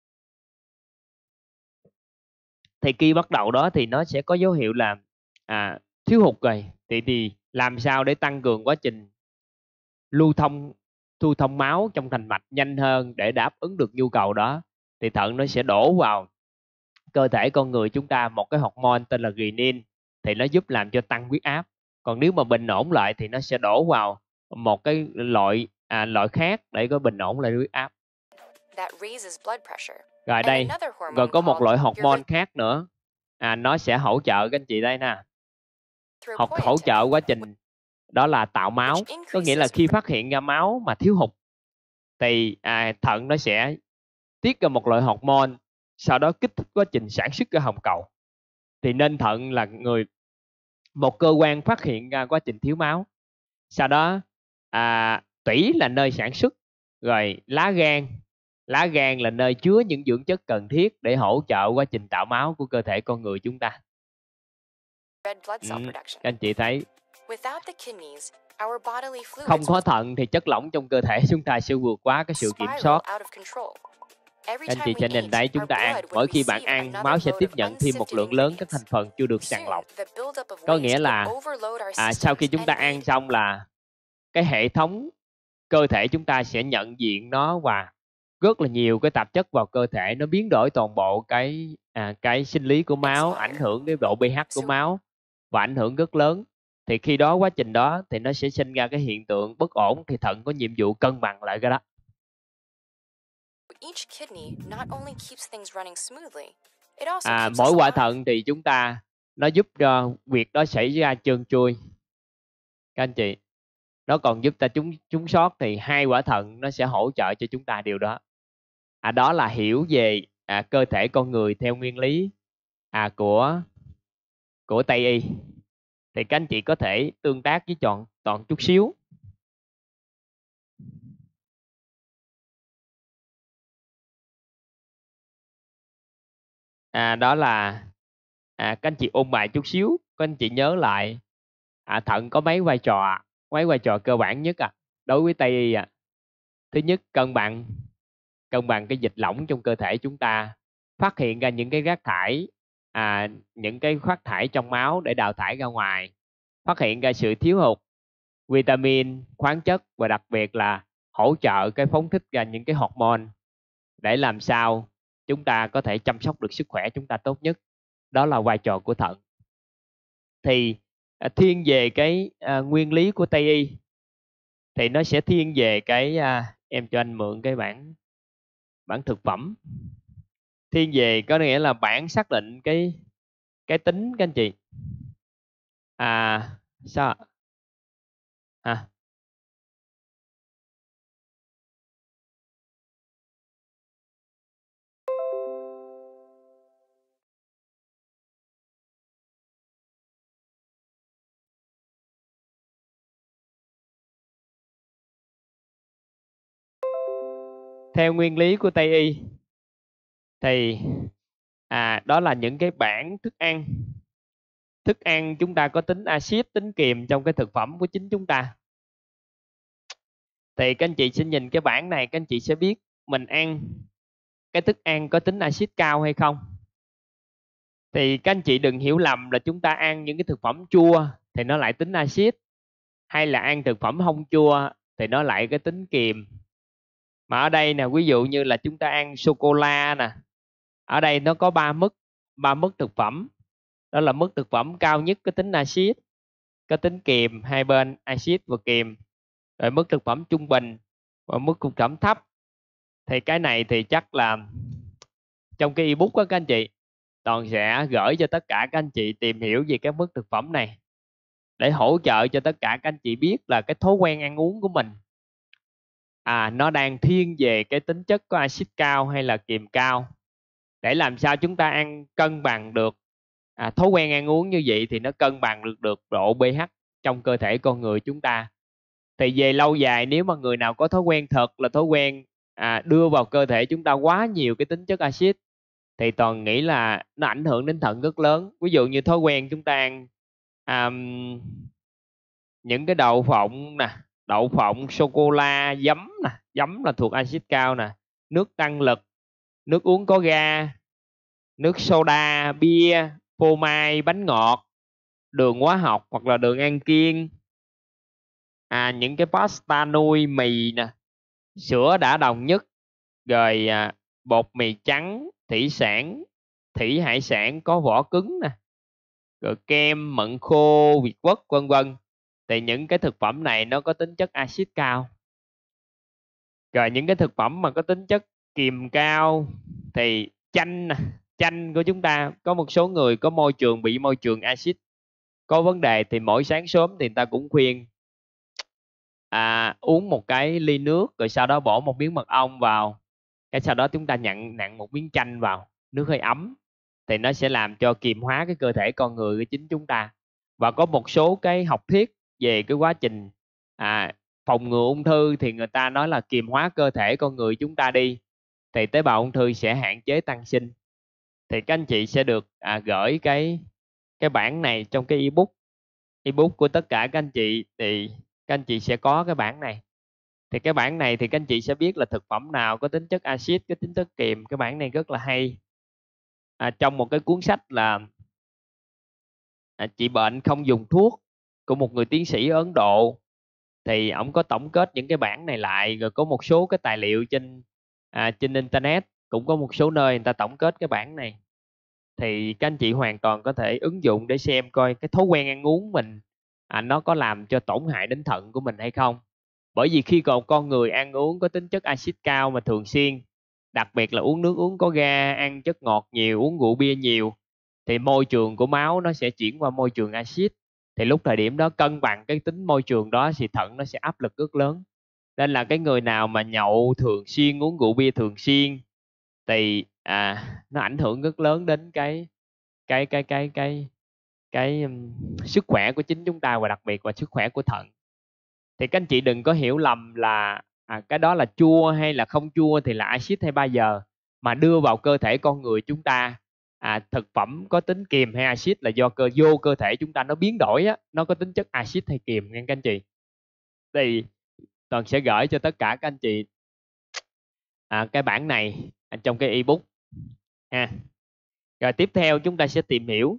Thì khi bắt đầu đó thì nó sẽ có dấu hiệu là thiếu hụt rồi. Thì làm sao để tăng cường quá trình lưu thông máu trong thành mạch nhanh hơn để đáp ứng được nhu cầu đó, thì thận nó sẽ đổ vào cơ thể con người chúng ta một cái hormone tên là renin, thì nó giúp làm cho tăng huyết áp. Còn nếu mà bình ổn lại thì nó sẽ đổ vào một cái loại khác để có bình ổn lại huyết áp. Rồi đây, rồi có một loại hormone khác nữa, nó sẽ hỗ trợ các anh chị đây nè, hỗ trợ quá trình đó là tạo máu. Có nghĩa là khi phát hiện ra máu mà thiếu hụt thì thận nó sẽ tiết ra một loại hormone, sau đó kích thích quá trình sản xuất ra hồng cầu. Thì nên thận là một cơ quan phát hiện ra quá trình thiếu máu. Sau đó tủy là nơi sản xuất, rồi lá gan là nơi chứa những dưỡng chất cần thiết để hỗ trợ quá trình tạo máu của cơ thể con người chúng ta. Các anh chị thấy không có thận thì chất lỏng trong cơ thể chúng ta sẽ vượt quá cái sự kiểm soát. Anh chị cho nên đấy, chúng ta ăn, mỗi khi bạn ăn, máu sẽ tiếp nhận thêm một lượng lớn các thành phần chưa được sàng lọc. Có nghĩa là sau khi chúng ta ăn xong là cái hệ thống cơ thể chúng ta sẽ nhận diện nó và rất là nhiều cái tạp chất vào cơ thể, nó biến đổi toàn bộ cái sinh lý của máu, ảnh hưởng đến độ pH của máu và ảnh hưởng rất lớn. Thì khi đó quá trình đó thì nó sẽ sinh ra cái hiện tượng bất ổn, thì thận có nhiệm vụ cân bằng lại cái đó. Mỗi quả thận thì chúng ta nó giúp cho việc đó xảy ra trơn tru. Các anh chị, nó còn giúp ta trúng sót, thì 2 quả thận nó sẽ hỗ trợ cho chúng ta điều đó. Đó là hiểu về cơ thể con người theo nguyên lý của Tây y. Thì các anh chị có thể tương tác với Toàn chút xíu. Đó là các anh chị ôn bài chút xíu, các anh chị nhớ lại thận có mấy vai trò cơ bản nhất đối với Tây y. Thứ nhất, cân bằng cái dịch lỏng trong cơ thể chúng ta, phát hiện ra những cái rác thải, những cái phát thải trong máu để đào thải ra ngoài, phát hiện ra sự thiếu hụt vitamin, khoáng chất, và đặc biệt là hỗ trợ cái phóng thích ra những cái hormone để làm sao chúng ta có thể chăm sóc được sức khỏe chúng ta tốt nhất. Đó là vai trò của thận. Thì thiên về cái nguyên lý của Tây y thì nó sẽ thiên về cái em cho anh mượn cái bảng thực phẩm. Thiên về có nghĩa là bảng xác định cái tính các anh chị. Sao ạ? Theo nguyên lý của Tây y thì đó là những cái bảng thức ăn. Thức ăn chúng ta có tính axit, tính kiềm trong cái thực phẩm của chính chúng ta. Thì các anh chị sẽ nhìn cái bảng này, các anh chị sẽ biết mình ăn cái thức ăn có tính axit cao hay không. Thì các anh chị đừng hiểu lầm là chúng ta ăn những cái thực phẩm chua thì nó lại tính axit, hay là ăn thực phẩm không chua thì nó lại cái tính kiềm. Mà ở đây nè, ví dụ như là chúng ta ăn sô cô la nè, ở đây nó có ba mức thực phẩm. Đó là mức thực phẩm cao nhất có tính axit, có tính kiềm, hai bên axit và kiềm. Rồi mức thực phẩm trung bình và mức thực phẩm thấp. Thì cái này thì chắc là trong cái ebook đó các anh chị, Toàn sẽ gửi cho tất cả các anh chị tìm hiểu về các mức thực phẩm này để hỗ trợ cho tất cả các anh chị biết là cái thói quen ăn uống của mình nó đang thiên về cái tính chất có axit cao hay là kiềm cao, để làm sao chúng ta ăn cân bằng được. Thói quen ăn uống như vậy thì nó cân bằng được độ pH trong cơ thể con người chúng ta. Thì về lâu dài, nếu mà người nào có thói quen thật là thói quen đưa vào cơ thể chúng ta quá nhiều cái tính chất axit, thì Toàn nghĩ là nó ảnh hưởng đến thận rất lớn. Ví dụ như thói quen chúng ta ăn những cái đậu phộng nè, đậu phộng, sô cô la, giấm nè, giấm là thuộc axit cao nè, nước tăng lực, nước uống có ga, nước soda, bia, phô mai, bánh ngọt, đường hóa học hoặc là đường ăn kiêng, những cái pasta nuôi, mì nè, sữa đã đồng nhất, rồi bột mì trắng, thủy sản, thủy hải sản có vỏ cứng nè, rồi kem, mận khô, việt quất, vân vân. Thì những cái thực phẩm này nó có tính chất axit cao. Rồi những cái thực phẩm mà có tính chất kiềm cao thì chanh nè, chanh của chúng ta, có một số người có bị môi trường axit có vấn đề, thì mỗi sáng sớm thì người ta cũng khuyên uống một cái ly nước, rồi sau đó bỏ một miếng mật ong vào, cái sau đó chúng ta nặn một miếng chanh vào nước hơi ấm, thì nó sẽ làm cho kiềm hóa cái cơ thể con người của chính chúng ta. Và có một số cái học thuyết về cái quá trình phòng ngừa ung thư, thì người ta nói là kiềm hóa cơ thể con người chúng ta đi, thì tế bào ung thư sẽ hạn chế tăng sinh. Thì các anh chị sẽ được gửi cái bản này trong cái ebook của tất cả các anh chị, thì các anh chị sẽ có cái bản này. Thì cái bản này thì các anh chị sẽ biết là thực phẩm nào có tính chất axit, cái tính chất kiềm. Cái bản này rất là hay. Trong một cái cuốn sách là trị bệnh không dùng thuốc của một người tiến sĩ ở Ấn Độ, thì ông có tổng kết những cái bản này lại, rồi có một số cái tài liệu trên internet, cũng có một số nơi người ta tổng kết cái bản này. Thì các anh chị hoàn toàn có thể ứng dụng để xem coi cái thói quen ăn uống mình nó có làm cho tổn hại đến thận của mình hay không. Bởi vì khi còn con người ăn uống có tính chất axit cao mà thường xuyên, đặc biệt là uống nước uống có ga, ăn chất ngọt nhiều, uống rượu bia nhiều, thì môi trường của máu nó sẽ chuyển qua môi trường axit. Thì lúc thời điểm đó cân bằng cái tính môi trường đó thì thận nó sẽ áp lực rất lớn. Nên là cái người nào mà nhậu thường xuyên, uống rượu bia thường xuyên, thì nó ảnh hưởng rất lớn đến sức khỏe của chính chúng ta, và đặc biệt là sức khỏe của thận. Thì các anh chị đừng có hiểu lầm là cái đó là chua hay là không chua thì là axit hay bao giờ, mà đưa vào cơ thể con người chúng ta thực phẩm có tính kiềm hay axit là do vô cơ thể chúng ta nó biến đổi nó có tính chất axit hay kiềm nha các anh chị. Thì Toàn sẽ gửi cho tất cả các anh chị cái bản này trong cái ebook ha. Rồi tiếp theo chúng ta sẽ tìm hiểu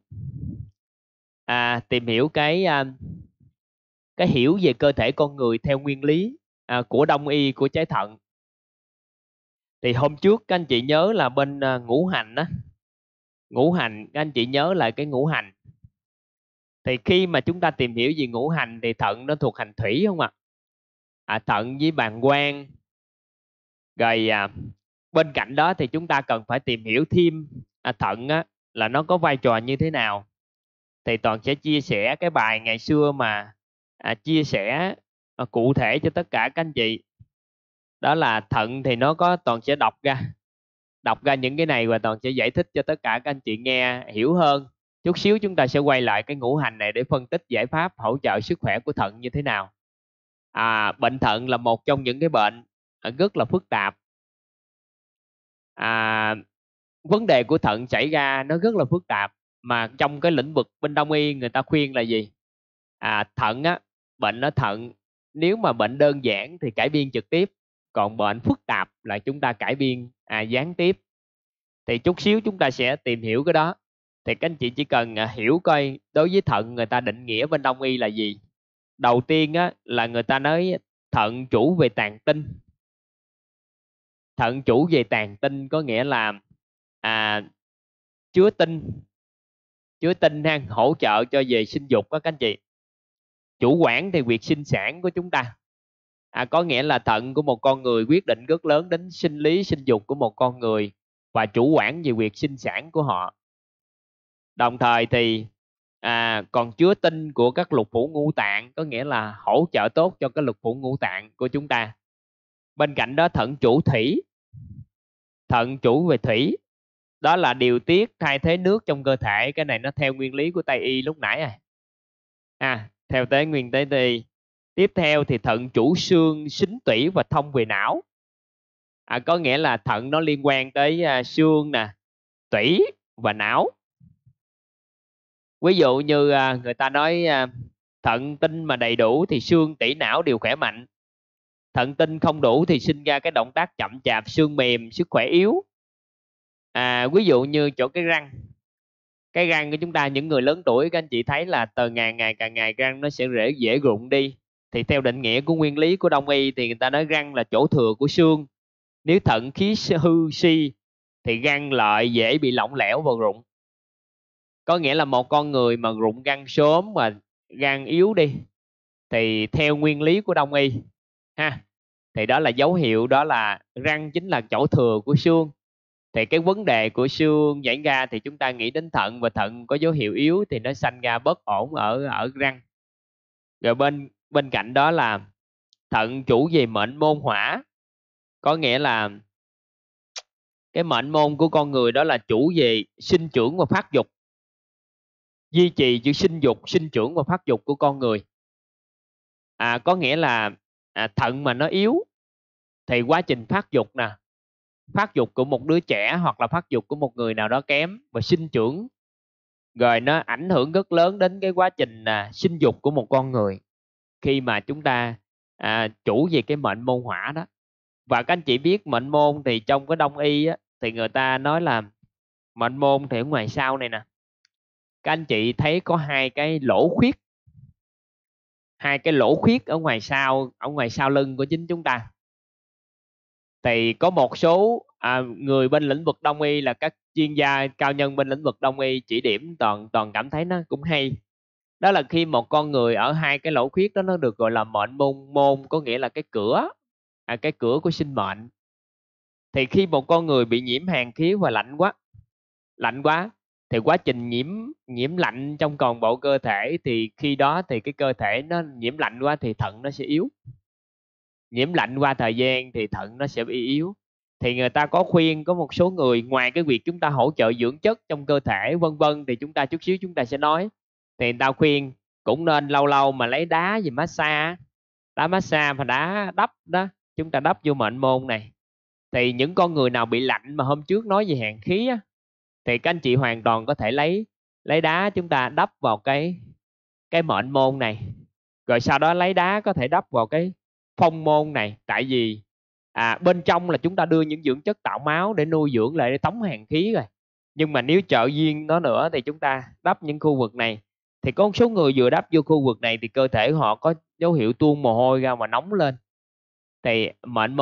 cái hiểu về cơ thể con người theo nguyên lý của Đông y của trái thận. Thì hôm trước các anh chị nhớ là bên ngũ hành ngũ hành, các anh chị nhớ lại cái ngũ hành. Thì khi mà chúng ta tìm hiểu về ngũ hành thì thận nó thuộc hành thủy không ạ? Thận với bàng quang. Rồi bên cạnh đó thì chúng ta cần phải tìm hiểu thêm thận là nó có vai trò như thế nào. Thì Toàn sẽ chia sẻ cái bài ngày xưa mà chia sẻ cụ thể cho tất cả các anh chị. Đó là thận thì nó có, Toàn sẽ đọc ra những cái này và Toàn sẽ giải thích cho tất cả các anh chị nghe hiểu hơn. Chút xíu chúng ta sẽ quay lại cái ngũ hành này để phân tích giải pháp hỗ trợ sức khỏe của thận như thế nào. Bệnh thận là một trong những cái bệnh rất là phức tạp. Vấn đề của thận xảy ra nó rất là phức tạp, mà trong cái lĩnh vực bên Đông y người ta khuyên là gì? Thận bệnh ở thận, nếu mà bệnh đơn giản thì cải biên trực tiếp, còn bệnh phức tạp là chúng ta cải biên gián tiếp. Thì chút xíu chúng ta sẽ tìm hiểu cái đó. Thì các anh chị chỉ cần hiểu coi đối với thận người ta định nghĩa bên Đông y là gì. Đầu tiên là người ta nói thận chủ về tàn tinh. Thận chủ về tàn tinh có nghĩa là chứa tinh, ha, hỗ trợ cho về sinh dục đó các anh chị. Chủ quản thì việc sinh sản của chúng ta. Có nghĩa là thận của một con người quyết định rất lớn đến sinh lý sinh dục của một con người và chủ quản về việc sinh sản của họ. Đồng thời thì còn chứa tinh của các lục phủ ngũ tạng, có nghĩa là hỗ trợ tốt cho cái lục phủ ngũ tạng của chúng ta. Bên cạnh đó thận chủ thủy, thận chủ về thủy, đó là điều tiết thay thế nước trong cơ thể. Cái này nó theo nguyên lý của Tây y lúc nãy rồi. Theo tới nguyên tế thì tiếp theo thì thận chủ xương, xính tủy và thông về não. Có nghĩa là thận nó liên quan tới xương nè, tủy và não. Ví dụ như người ta nói thận tinh mà đầy đủ thì xương tủy não đều khỏe mạnh. Thận tinh không đủ thì sinh ra cái động tác chậm chạp, xương mềm, sức khỏe yếu. Ví dụ như chỗ cái răng của chúng ta, những người lớn tuổi các anh chị thấy là từ càng ngày răng nó sẽ dễ rụng đi. Thì theo định nghĩa của nguyên lý của Đông y thì người ta nói răng là chỗ thừa của xương. Nếu thận khí hư suy thì răng lợi dễ bị lỏng lẻo và rụng. Có nghĩa là một con người mà rụng răng sớm và răng yếu đi thì theo nguyên lý của Đông y thì đó là dấu hiệu, đó là răng chính là chỗ thừa của xương. Thì cái vấn đề của xương xảy ra thì chúng ta nghĩ đến thận, và thận có dấu hiệu yếu thì nó sanh ra bất ổn ở răng. Rồi bên cạnh đó là thận chủ về mệnh môn hỏa, có nghĩa là cái mệnh môn của con người đó là chủ về sinh trưởng và phát dục, duy trì sự sinh dục, sinh trưởng và phát dục của con người. Có nghĩa là thận mà nó yếu thì quá trình phát dục nè, phát dục của một đứa trẻ hoặc là phát dục của một người nào đó kém và sinh trưởng, rồi nó ảnh hưởng rất lớn đến cái quá trình sinh dục của một con người khi mà chúng ta chủ về cái mệnh môn hỏa đó. Và các anh chị biết mệnh môn thì trong cái Đông y á, thì người ta nói là mệnh môn thì ở ngoài sau này nè, các anh chị thấy có hai cái lỗ khuyết, ở ngoài sau lưng của chính chúng ta. Thì có một số người bên lĩnh vực Đông y, là các chuyên gia cao nhân bên lĩnh vực Đông y chỉ điểm, toàn cảm thấy nó cũng hay. Đó là khi một con người ở hai cái lỗ khuyết đó, nó được gọi là mệnh môn, có nghĩa là cái cửa, cái cửa của sinh mệnh. Thì khi một con người bị nhiễm hàn khí và lạnh quá thì quá trình nhiễm lạnh trong toàn bộ cơ thể, thì khi đó thì cái cơ thể nó nhiễm lạnh quá thì thận nó sẽ yếu. Nhiễm lạnh qua thời gian thì thận nó sẽ bị yếu. Thì người ta có khuyên, có một số người ngoài cái việc chúng ta hỗ trợ dưỡng chất trong cơ thể vân vân, thì chúng ta chút xíu chúng ta sẽ nói, thì người ta khuyên cũng nên lâu lâu mà lấy đá gì massage, đá massage và đá đắp đó, chúng ta đắp vô mệnh môn này. Thì những con người nào bị lạnh mà hôm trước nói về hàn khí á, thì các anh chị hoàn toàn có thể lấy đá chúng ta đắp vào cái mệnh môn này, rồi sau đó lấy đá có thể đắp vào cái phong môn này. Tại vì bên trong là chúng ta đưa những dưỡng chất tạo máu để nuôi dưỡng lại, để tống hàn khí rồi. Nhưng mà nếu trợ duyên đó nữa thì chúng ta đắp những khu vực này. Thì có một số người vừa đắp vô khu vực này thì cơ thể họ có dấu hiệu tuôn mồ hôi ra mà nóng lên. Thì mệnh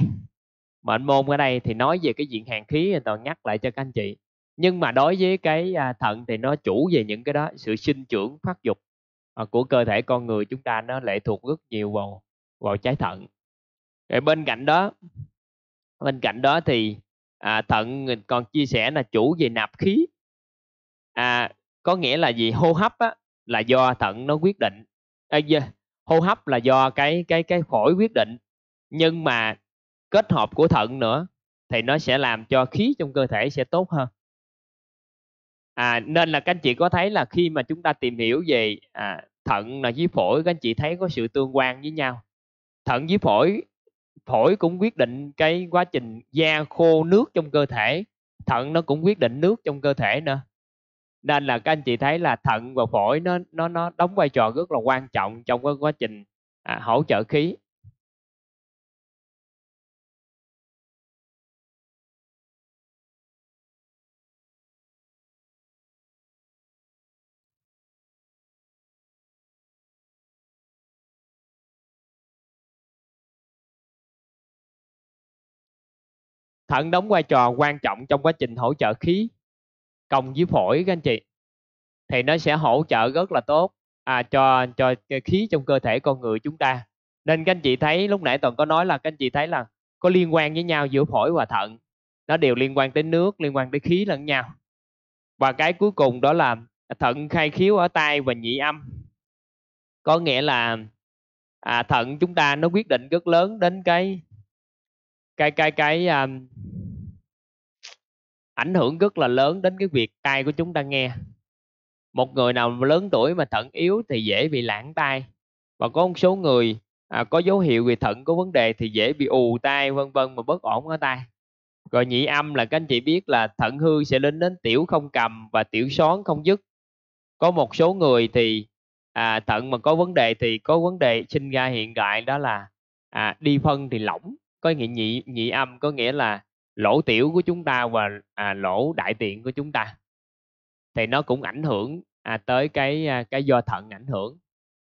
môn ở đây thì nói về cái diện hàn khí, người ta nhắc lại cho các anh chị. Nhưng mà đối với cái thận thì nó chủ về những cái đó, sự sinh trưởng phát dục của cơ thể con người chúng ta, nó lệ thuộc rất nhiều vào trái thận. Rồi bên cạnh đó thì thận còn chia sẻ là chủ về nạp khí. Có nghĩa là gì? Hô hấp á, là do thận nó quyết định. Hô hấp là do cái phổi quyết định, nhưng mà kết hợp của thận nữa thì nó sẽ làm cho khí trong cơ thể sẽ tốt hơn. Nên là các anh chị có thấy là khi mà chúng ta tìm hiểu về thận là với phổi, các anh chị thấy có sự tương quan với nhau. Thận với phổi cũng quyết định cái quá trình da khô nước trong cơ thể, thận nó cũng quyết định nước trong cơ thể nữa. Nên là các anh chị thấy là thận và phổi nó đóng vai trò rất là quan trọng trong cái quá trình hỗ trợ khí. Thận đóng vai trò quan trọng trong quá trình hỗ trợ khí công với phổi các anh chị. Thì nó sẽ hỗ trợ rất là tốt cho cái khí trong cơ thể con người chúng ta. Nên các anh chị thấy lúc nãy Toàn có nói là các anh chị thấy là có liên quan với nhau giữa phổi và thận. Nó đều liên quan tới nước, liên quan tới khí lẫn nhau. Và cái cuối cùng đó là thận khai khiếu ở tai và nhị âm. Có nghĩa là thận chúng ta nó quyết định rất lớn đến cái ảnh hưởng rất là lớn đến cái việc tai của chúng ta nghe. Một người nào lớn tuổi mà thận yếu thì dễ bị lãng tai, và có một số người có dấu hiệu về thận có vấn đề thì dễ bị ù tai vân vân, mà bất ổn ở tai. Rồi nhị âm là các anh chị biết là thận hư sẽ lên đến tiểu không cầm và tiểu xón không dứt. Có một số người thì thận mà có vấn đề thì có vấn đề sinh ra hiện tại đó là đi phân thì lỏng. Có nghĩa nhị âm có nghĩa là lỗ tiểu của chúng ta và lỗ đại tiện của chúng ta, thì nó cũng ảnh hưởng tới cái do thận ảnh hưởng.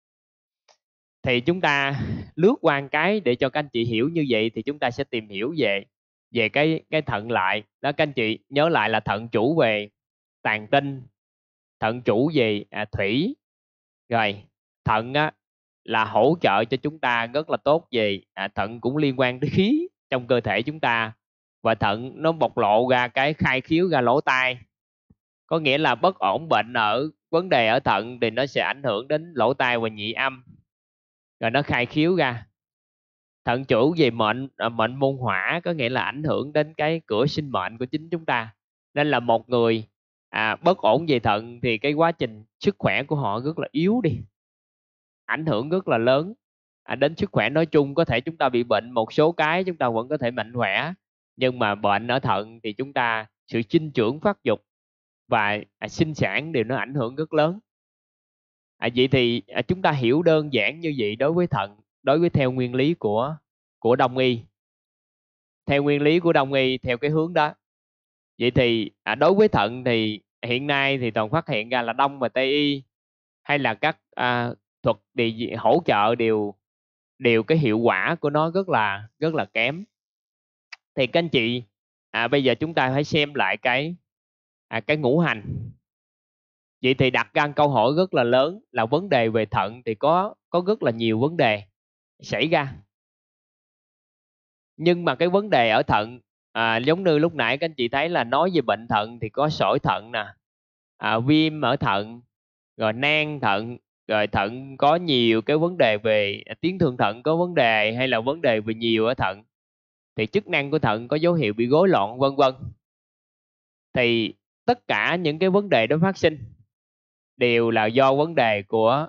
Thì chúng ta lướt qua cái để cho các anh chị hiểu như vậy, thì chúng ta sẽ tìm hiểu về cái thận lại đó. Các anh chị nhớ lại là thận chủ về tàn tinh, thận chủ về thủy. Rồi thận là hỗ trợ cho chúng ta rất là tốt về thận cũng liên quan tới khí trong cơ thể chúng ta, và thận nó bộc lộ ra cái khai khiếu ra lỗ tai. Có nghĩa là bất ổn bệnh ở vấn đề ở thận thì nó sẽ ảnh hưởng đến lỗ tai và nhị âm, rồi nó khai khiếu ra. Thận chủ về mệnh môn hỏa, có nghĩa là ảnh hưởng đến cái cửa sinh mệnh của chính chúng ta. Nên là một người bất ổn về thận thì cái quá trình sức khỏe của họ rất là yếu đi, ảnh hưởng rất là lớn đến sức khỏe nói chung. Có thể chúng ta bị bệnh một số cái chúng ta vẫn có thể mạnh khỏe, nhưng mà bệnh ở thận thì chúng ta sự sinh trưởng phát dục và sinh sản đều nó ảnh hưởng rất lớn. Vậy thì chúng ta hiểu đơn giản như vậy đối với thận, đối với theo nguyên lý của Đông y. Theo nguyên lý của Đông y theo cái hướng đó. Vậy thì đối với thận thì hiện nay thì Toàn phát hiện ra là Đông và Tây y hay là các thuật hỗ trợ đều cái hiệu quả của nó rất là kém. Thì các anh chị bây giờ chúng ta phải xem lại cái ngũ hành. Vậy thì đặt ra câu hỏi rất là lớn là vấn đề về thận thì có rất là nhiều vấn đề xảy ra. Nhưng mà cái vấn đề ở thận giống như lúc nãy các anh chị thấy là nói về bệnh thận thì có sỏi thận nè, viêm ở thận, rồi nang thận, rồi thận có nhiều cái vấn đề về tuyến thượng thận có vấn đề, hay là vấn đề về nhiều ở thận, thì chức năng của thận có dấu hiệu bị rối loạn vân vân. Thì tất cả những cái vấn đề đó phát sinh đều là do vấn đề của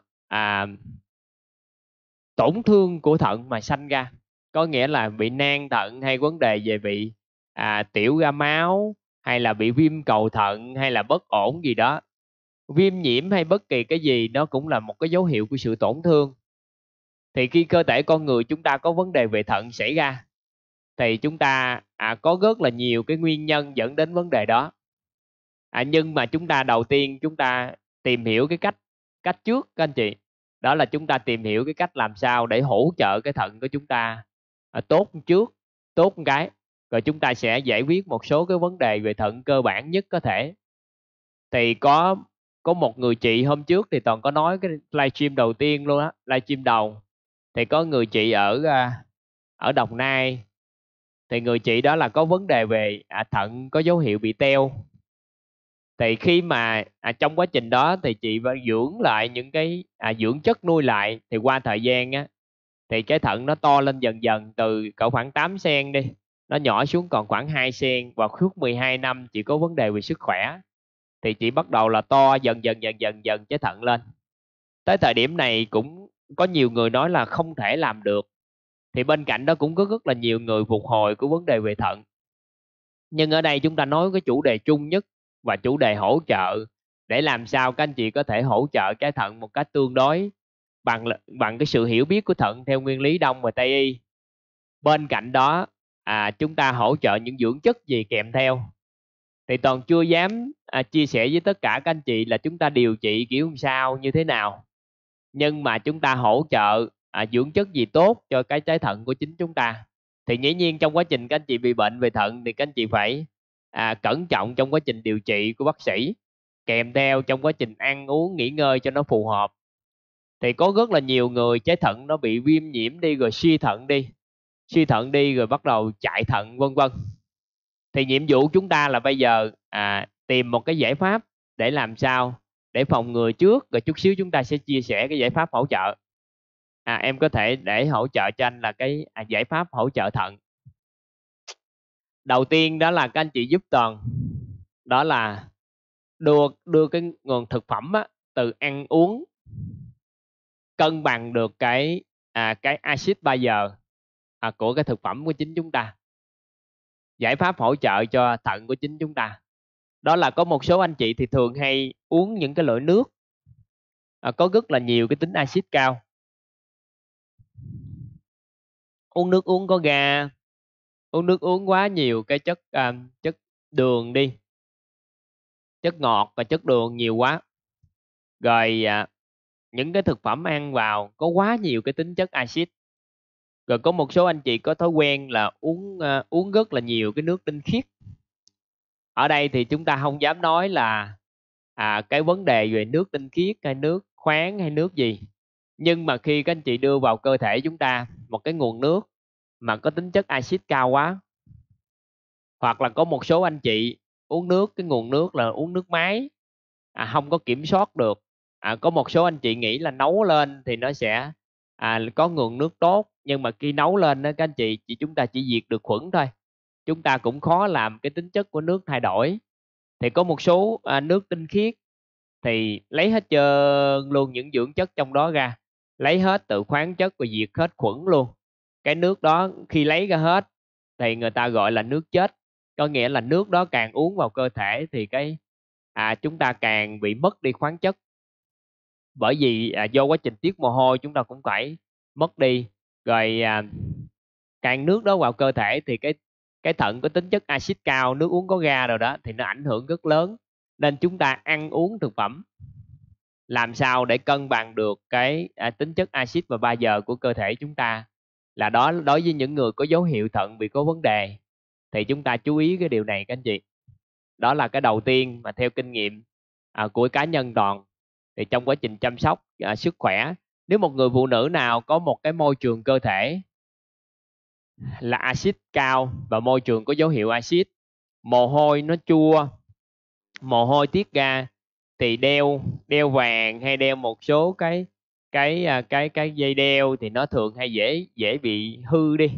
tổn thương của thận mà sanh ra. Có nghĩa là bị nang thận, hay vấn đề về bị tiểu ra máu, hay là bị viêm cầu thận, hay là bất ổn gì đó, viêm nhiễm hay bất kỳ cái gì, nó cũng là một cái dấu hiệu của sự tổn thương. Thì khi cơ thể con người chúng ta có vấn đề về thận xảy ra thì chúng ta có rất là nhiều cái nguyên nhân dẫn đến vấn đề đó. Nhưng mà chúng ta đầu tiên chúng ta tìm hiểu cái cách trước các anh chị, đó là chúng ta tìm hiểu cái cách làm sao để hỗ trợ cái thận của chúng ta tốt trước, tốt một cái, rồi chúng ta sẽ giải quyết một số cái vấn đề về thận cơ bản nhất có thể. Thì có một người chị hôm trước thì Toàn có nói cái livestream đầu tiên luôn á, livestream đầu, thì có người chị ở Đồng Nai. Thì người chị đó là có vấn đề về thận có dấu hiệu bị teo. Thì khi mà trong quá trình đó thì chị phải dưỡng lại những cái dưỡng chất nuôi lại, thì qua thời gian á thì cái thận nó to lên dần dần, từ cỡ khoảng 8 cm đi, nó nhỏ xuống còn khoảng 2 cm, và suốt 12 năm chị có vấn đề về sức khỏe thì chị bắt đầu là to dần dần cái thận lên. Tới thời điểm này cũng có nhiều người nói là không thể làm được, thì bên cạnh đó cũng có rất là nhiều người phục hồi của vấn đề về thận. Nhưng ở đây chúng ta nói cái chủ đề chung nhất và chủ đề hỗ trợ, để làm sao các anh chị có thể hỗ trợ cái thận một cách tương đối bằng cái sự hiểu biết của thận theo nguyên lý Đông và Tây y. Bên cạnh đó chúng ta hỗ trợ những dưỡng chất gì kèm theo. Thì Toàn chưa dám chia sẻ với tất cả các anh chị là chúng ta điều trị kiểu sao như thế nào, nhưng mà chúng ta hỗ trợ dưỡng chất gì tốt cho cái trái thận của chính chúng ta. Thì dĩ nhiên trong quá trình các anh chị bị bệnh về thận thì các anh chị phải cẩn trọng trong quá trình điều trị của bác sĩ, kèm theo trong quá trình ăn uống nghỉ ngơi cho nó phù hợp. Thì có rất là nhiều người trái thận nó bị viêm nhiễm đi, rồi suy thận đi rồi bắt đầu chạy thận vân vân. Thì nhiệm vụ chúng ta là bây giờ tìm một cái giải pháp để làm sao để phòng ngừa trước, rồi chút xíu chúng ta sẽ chia sẻ cái giải pháp hỗ trợ. Em có thể để hỗ trợ cho anh là cái giải pháp hỗ trợ thận. Đầu tiên đó là các anh chị giúp Toàn, đó là đưa cái nguồn thực phẩm từ ăn uống cân bằng được cái axit ba giờ của cái thực phẩm của chính chúng ta. Giải pháp hỗ trợ cho thận của chính chúng ta đó là có một số anh chị thì thường hay uống những cái loại nước có rất là nhiều cái tính axit cao. Uống nước uống có ga, uống nước uống quá nhiều cái chất đường đi, chất ngọt và chất đường nhiều quá, rồi những cái thực phẩm ăn vào có quá nhiều cái tính chất axit. Rồi có một số anh chị có thói quen là uống rất là nhiều cái nước tinh khiết. Ở đây thì chúng ta không dám nói là cái vấn đề về nước tinh khiết hay nước khoáng hay nước gì, nhưng mà khi các anh chị đưa vào cơ thể chúng ta một cái nguồn nước mà có tính chất axit cao quá, hoặc là có một số anh chị uống nước, cái nguồn nước là uống nước máy không có kiểm soát được. Có một số anh chị nghĩ là nấu lên thì nó sẽ có nguồn nước tốt, nhưng mà khi nấu lên đó các anh chị chúng ta chỉ diệt được khuẩn thôi, chúng ta cũng khó làm cái tính chất của nước thay đổi. Thì có một số nước tinh khiết thì lấy hết trơn luôn những dưỡng chất trong đó ra, lấy hết tự khoáng chất và diệt hết khuẩn luôn. Cái nước đó khi lấy ra hết thì người ta gọi là nước chết, có nghĩa là nước đó càng uống vào cơ thể thì chúng ta càng bị mất đi khoáng chất. Bởi vì do quá trình tiết mồ hôi chúng ta cũng phải mất đi, rồi càng nước đó vào cơ thể thì cái thận có tính chất axit cao, nước uống có ga rồi đó thì nó ảnh hưởng rất lớn. Nên chúng ta ăn uống thực phẩm làm sao để cân bằng được cái tính chất axit và ba giờ của cơ thể chúng ta, là đó đối với những người có dấu hiệu thận bị có vấn đề thì chúng ta chú ý cái điều này các anh chị. Đó là cái đầu tiên mà theo kinh nghiệm của cá nhân Toàn. Thì trong quá trình chăm sóc sức khỏe, nếu một người phụ nữ nào có một cái môi trường cơ thể là axit cao và môi trường có dấu hiệu axit, mồ hôi nó chua, mồ hôi tiết ra, thì đeo vàng hay đeo một số cái dây đeo thì nó thường hay dễ bị hư đi,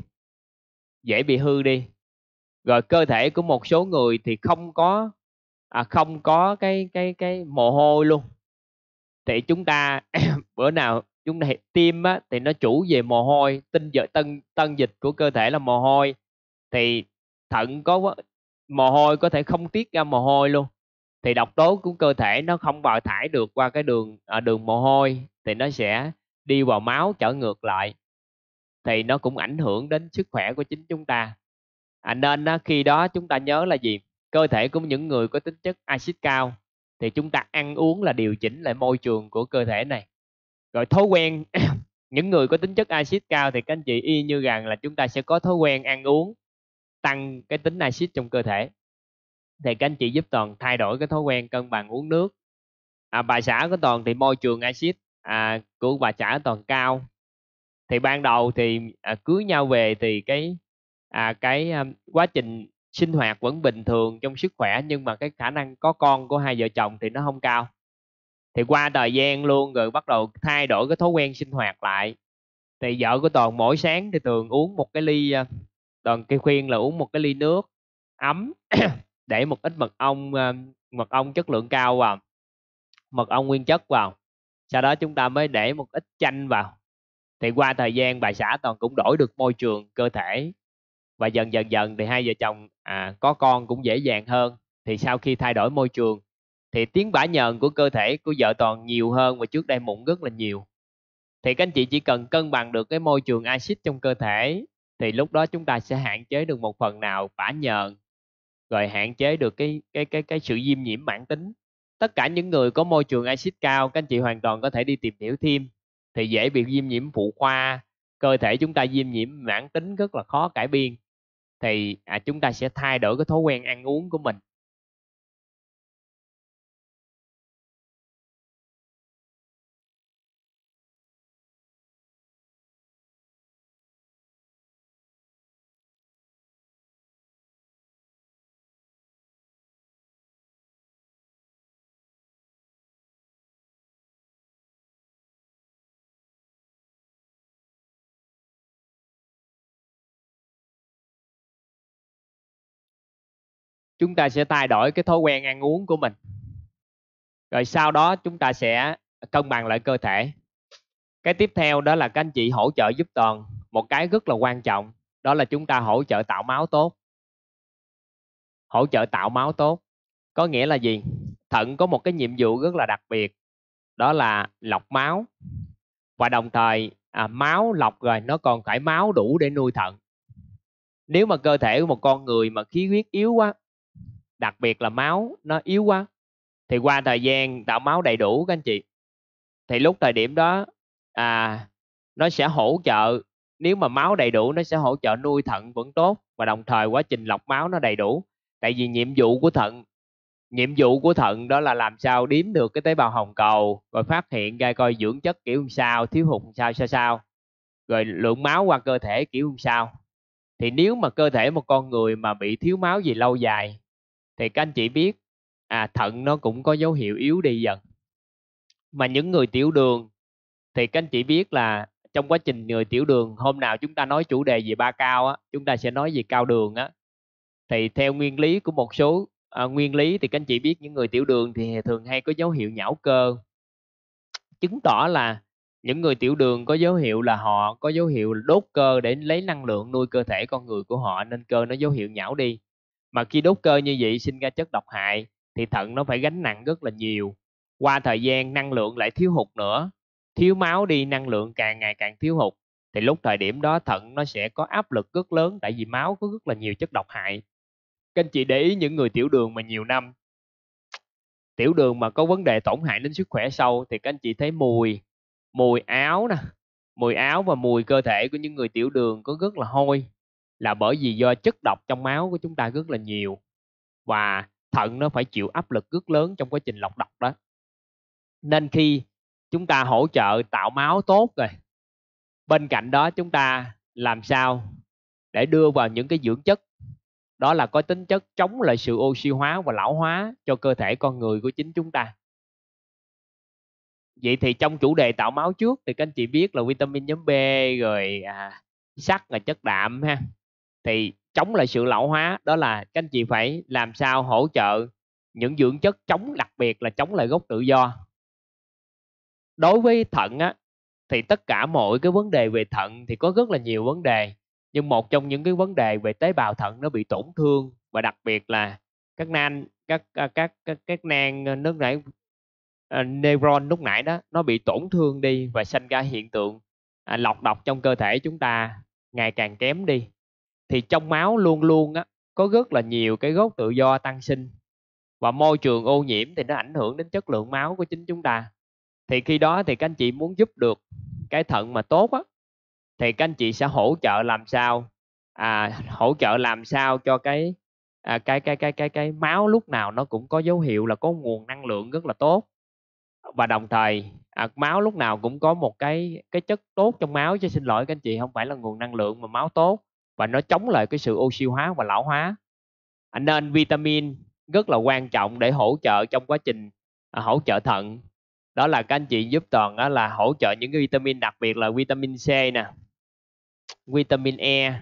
Rồi cơ thể của một số người thì không có cái mồ hôi luôn. Thì chúng ta bữa nào chúng ta tim thì nó chủ về mồ hôi, tân dịch của cơ thể là mồ hôi, thì thận có mồ hôi có thể không tiết ra mồ hôi luôn, thì độc tố của cơ thể nó không bào thải được qua cái đường mồ hôi thì nó sẽ đi vào máu trở ngược lại, thì nó cũng ảnh hưởng đến sức khỏe của chính chúng ta. Nên khi đó chúng ta nhớ là gì, cơ thể của những người có tính chất axit cao thì chúng ta ăn uống là điều chỉnh lại môi trường của cơ thể này. Rồi thói quen những người có tính chất axit cao thì các anh chị y như rằng là chúng ta sẽ có thói quen ăn uống tăng cái tính axit trong cơ thể. Thì các anh chị giúp Toàn thay đổi cái thói quen cân bằng uống nước. Bà xã của Toàn thì môi trường axit của bà xã Toàn cao. Thì ban đầu thì cưới nhau về thì quá trình sinh hoạt vẫn bình thường trong sức khỏe, nhưng mà cái khả năng có con của hai vợ chồng thì nó không cao. Thì qua thời gian luôn rồi bắt đầu thay đổi cái thói quen sinh hoạt lại. Thì vợ của Toàn mỗi sáng thì thường uống một cái ly, Toàn kia khuyên là uống một cái ly nước ấm để một ít mật ong chất lượng cao vào, mật ong nguyên chất vào, sau đó chúng ta mới để một ít chanh vào. Thì qua thời gian bà xã Toàn cũng đổi được môi trường cơ thể, và dần dần thì hai vợ chồng có con cũng dễ dàng hơn. Thì sau khi thay đổi môi trường thì tiếng bã nhờn của cơ thể của vợ Toàn nhiều hơn, và trước đây mụn rất là nhiều. Thì các anh chị chỉ cần cân bằng được cái môi trường axit trong cơ thể thì lúc đó chúng ta sẽ hạn chế được một phần nào bã nhờn, rồi hạn chế được cái sự viêm nhiễm mãn tính. Tất cả những người có môi trường axit cao, các anh chị hoàn toàn có thể đi tìm hiểu thêm, thì dễ bị viêm nhiễm phụ khoa, cơ thể chúng ta viêm nhiễm mãn tính rất là khó cải biên, thì chúng ta sẽ thay đổi cái thói quen ăn uống của mình. Chúng ta sẽ thay đổi cái thói quen ăn uống của mình, rồi sau đó chúng ta sẽ cân bằng lại cơ thể. Cái tiếp theo đó là các anh chị hỗ trợ giúp Toàn một cái rất là quan trọng, đó là chúng ta hỗ trợ tạo máu tốt. Hỗ trợ tạo máu tốt có nghĩa là gì? Thận có một cái nhiệm vụ rất là đặc biệt, đó là lọc máu, và đồng thời máu lọc rồi nó còn phải máu đủ để nuôi thận. Nếu mà cơ thể của một con người mà khí huyết yếu quá, đặc biệt là máu nó yếu quá, thì qua thời gian tạo máu đầy đủ các anh chị, thì lúc thời điểm đó nó sẽ hỗ trợ, nếu mà máu đầy đủ nó sẽ hỗ trợ nuôi thận vẫn tốt, và đồng thời quá trình lọc máu nó đầy đủ. Tại vì nhiệm vụ của thận đó là làm sao đếm được cái tế bào hồng cầu, rồi phát hiện ra coi dưỡng chất kiểu sao, thiếu hụt sao, rồi lượng máu qua cơ thể kiểu sao. Thì nếu mà cơ thể một con người mà bị thiếu máu gì lâu dài, thì các anh chị biết thận nó cũng có dấu hiệu yếu đi dần. Mà những người tiểu đường thì các anh chị biết là trong quá trình người tiểu đường, hôm nào chúng ta nói chủ đề về ba cao á, chúng ta sẽ nói về cao đường á, thì theo nguyên lý của một số nguyên lý thì các anh chị biết những người tiểu đường thì thường hay có dấu hiệu nhão cơ, chứng tỏ là những người tiểu đường có dấu hiệu là họ có dấu hiệu đốt cơ để lấy năng lượng nuôi cơ thể con người của họ, nên cơ nó dấu hiệu nhão đi. Mà khi đốt cơ như vậy sinh ra chất độc hại, thì thận nó phải gánh nặng rất là nhiều. Qua thời gian năng lượng lại thiếu hụt nữa, thiếu máu đi, năng lượng càng ngày càng thiếu hụt, thì lúc thời điểm đó thận nó sẽ có áp lực rất lớn, tại vì máu có rất là nhiều chất độc hại. Các anh chị để ý những người tiểu đường mà nhiều năm, tiểu đường mà có vấn đề tổn hại đến sức khỏe sâu, thì các anh chị thấy mùi áo nè, mùi áo và mùi cơ thể của những người tiểu đường có rất là hôi, là bởi vì do chất độc trong máu của chúng ta rất là nhiều, và thận nó phải chịu áp lực rất lớn trong quá trình lọc độc đó. Nên khi chúng ta hỗ trợ tạo máu tốt rồi, bên cạnh đó chúng ta làm sao để đưa vào những cái dưỡng chất đó là có tính chất chống lại sự oxy hóa và lão hóa cho cơ thể con người của chính chúng ta. Vậy thì trong chủ đề tạo máu trước thì các anh chị biết là vitamin nhóm B, rồi sắt là chất đạm ha. Thì chống lại sự lão hóa đó là các anh chị phải làm sao hỗ trợ những dưỡng chất chống, đặc biệt là chống lại gốc tự do. Đối với thận á, thì tất cả mọi cái vấn đề về thận thì có rất là nhiều vấn đề, nhưng một trong những cái vấn đề về tế bào thận nó bị tổn thương, và đặc biệt là các nang nước nãy, neuron lúc nãy đó, nó bị tổn thương đi và sinh ra hiện tượng lọc độc trong cơ thể chúng ta ngày càng kém đi. Thì trong máu luôn luôn á có rất là nhiều cái gốc tự do tăng sinh, và môi trường ô nhiễm thì nó ảnh hưởng đến chất lượng máu của chính chúng ta. Thì khi đó thì các anh chị muốn giúp được cái thận mà tốt á, thì các anh chị sẽ hỗ trợ làm sao cho cái máu lúc nào nó cũng có dấu hiệu là có nguồn năng lượng rất là tốt, và đồng thời máu lúc nào cũng có một cái chất tốt trong máu, chứ xin lỗi các anh chị, không phải là nguồn năng lượng mà máu tốt, và nó chống lại cái sự oxy hóa và lão hóa. Nên vitamin rất là quan trọng để hỗ trợ trong quá trình hỗ trợ thận. Đó là các anh chị giúp Toàn đó là hỗ trợ những cái vitamin, đặc biệt là vitamin C nè, vitamin E,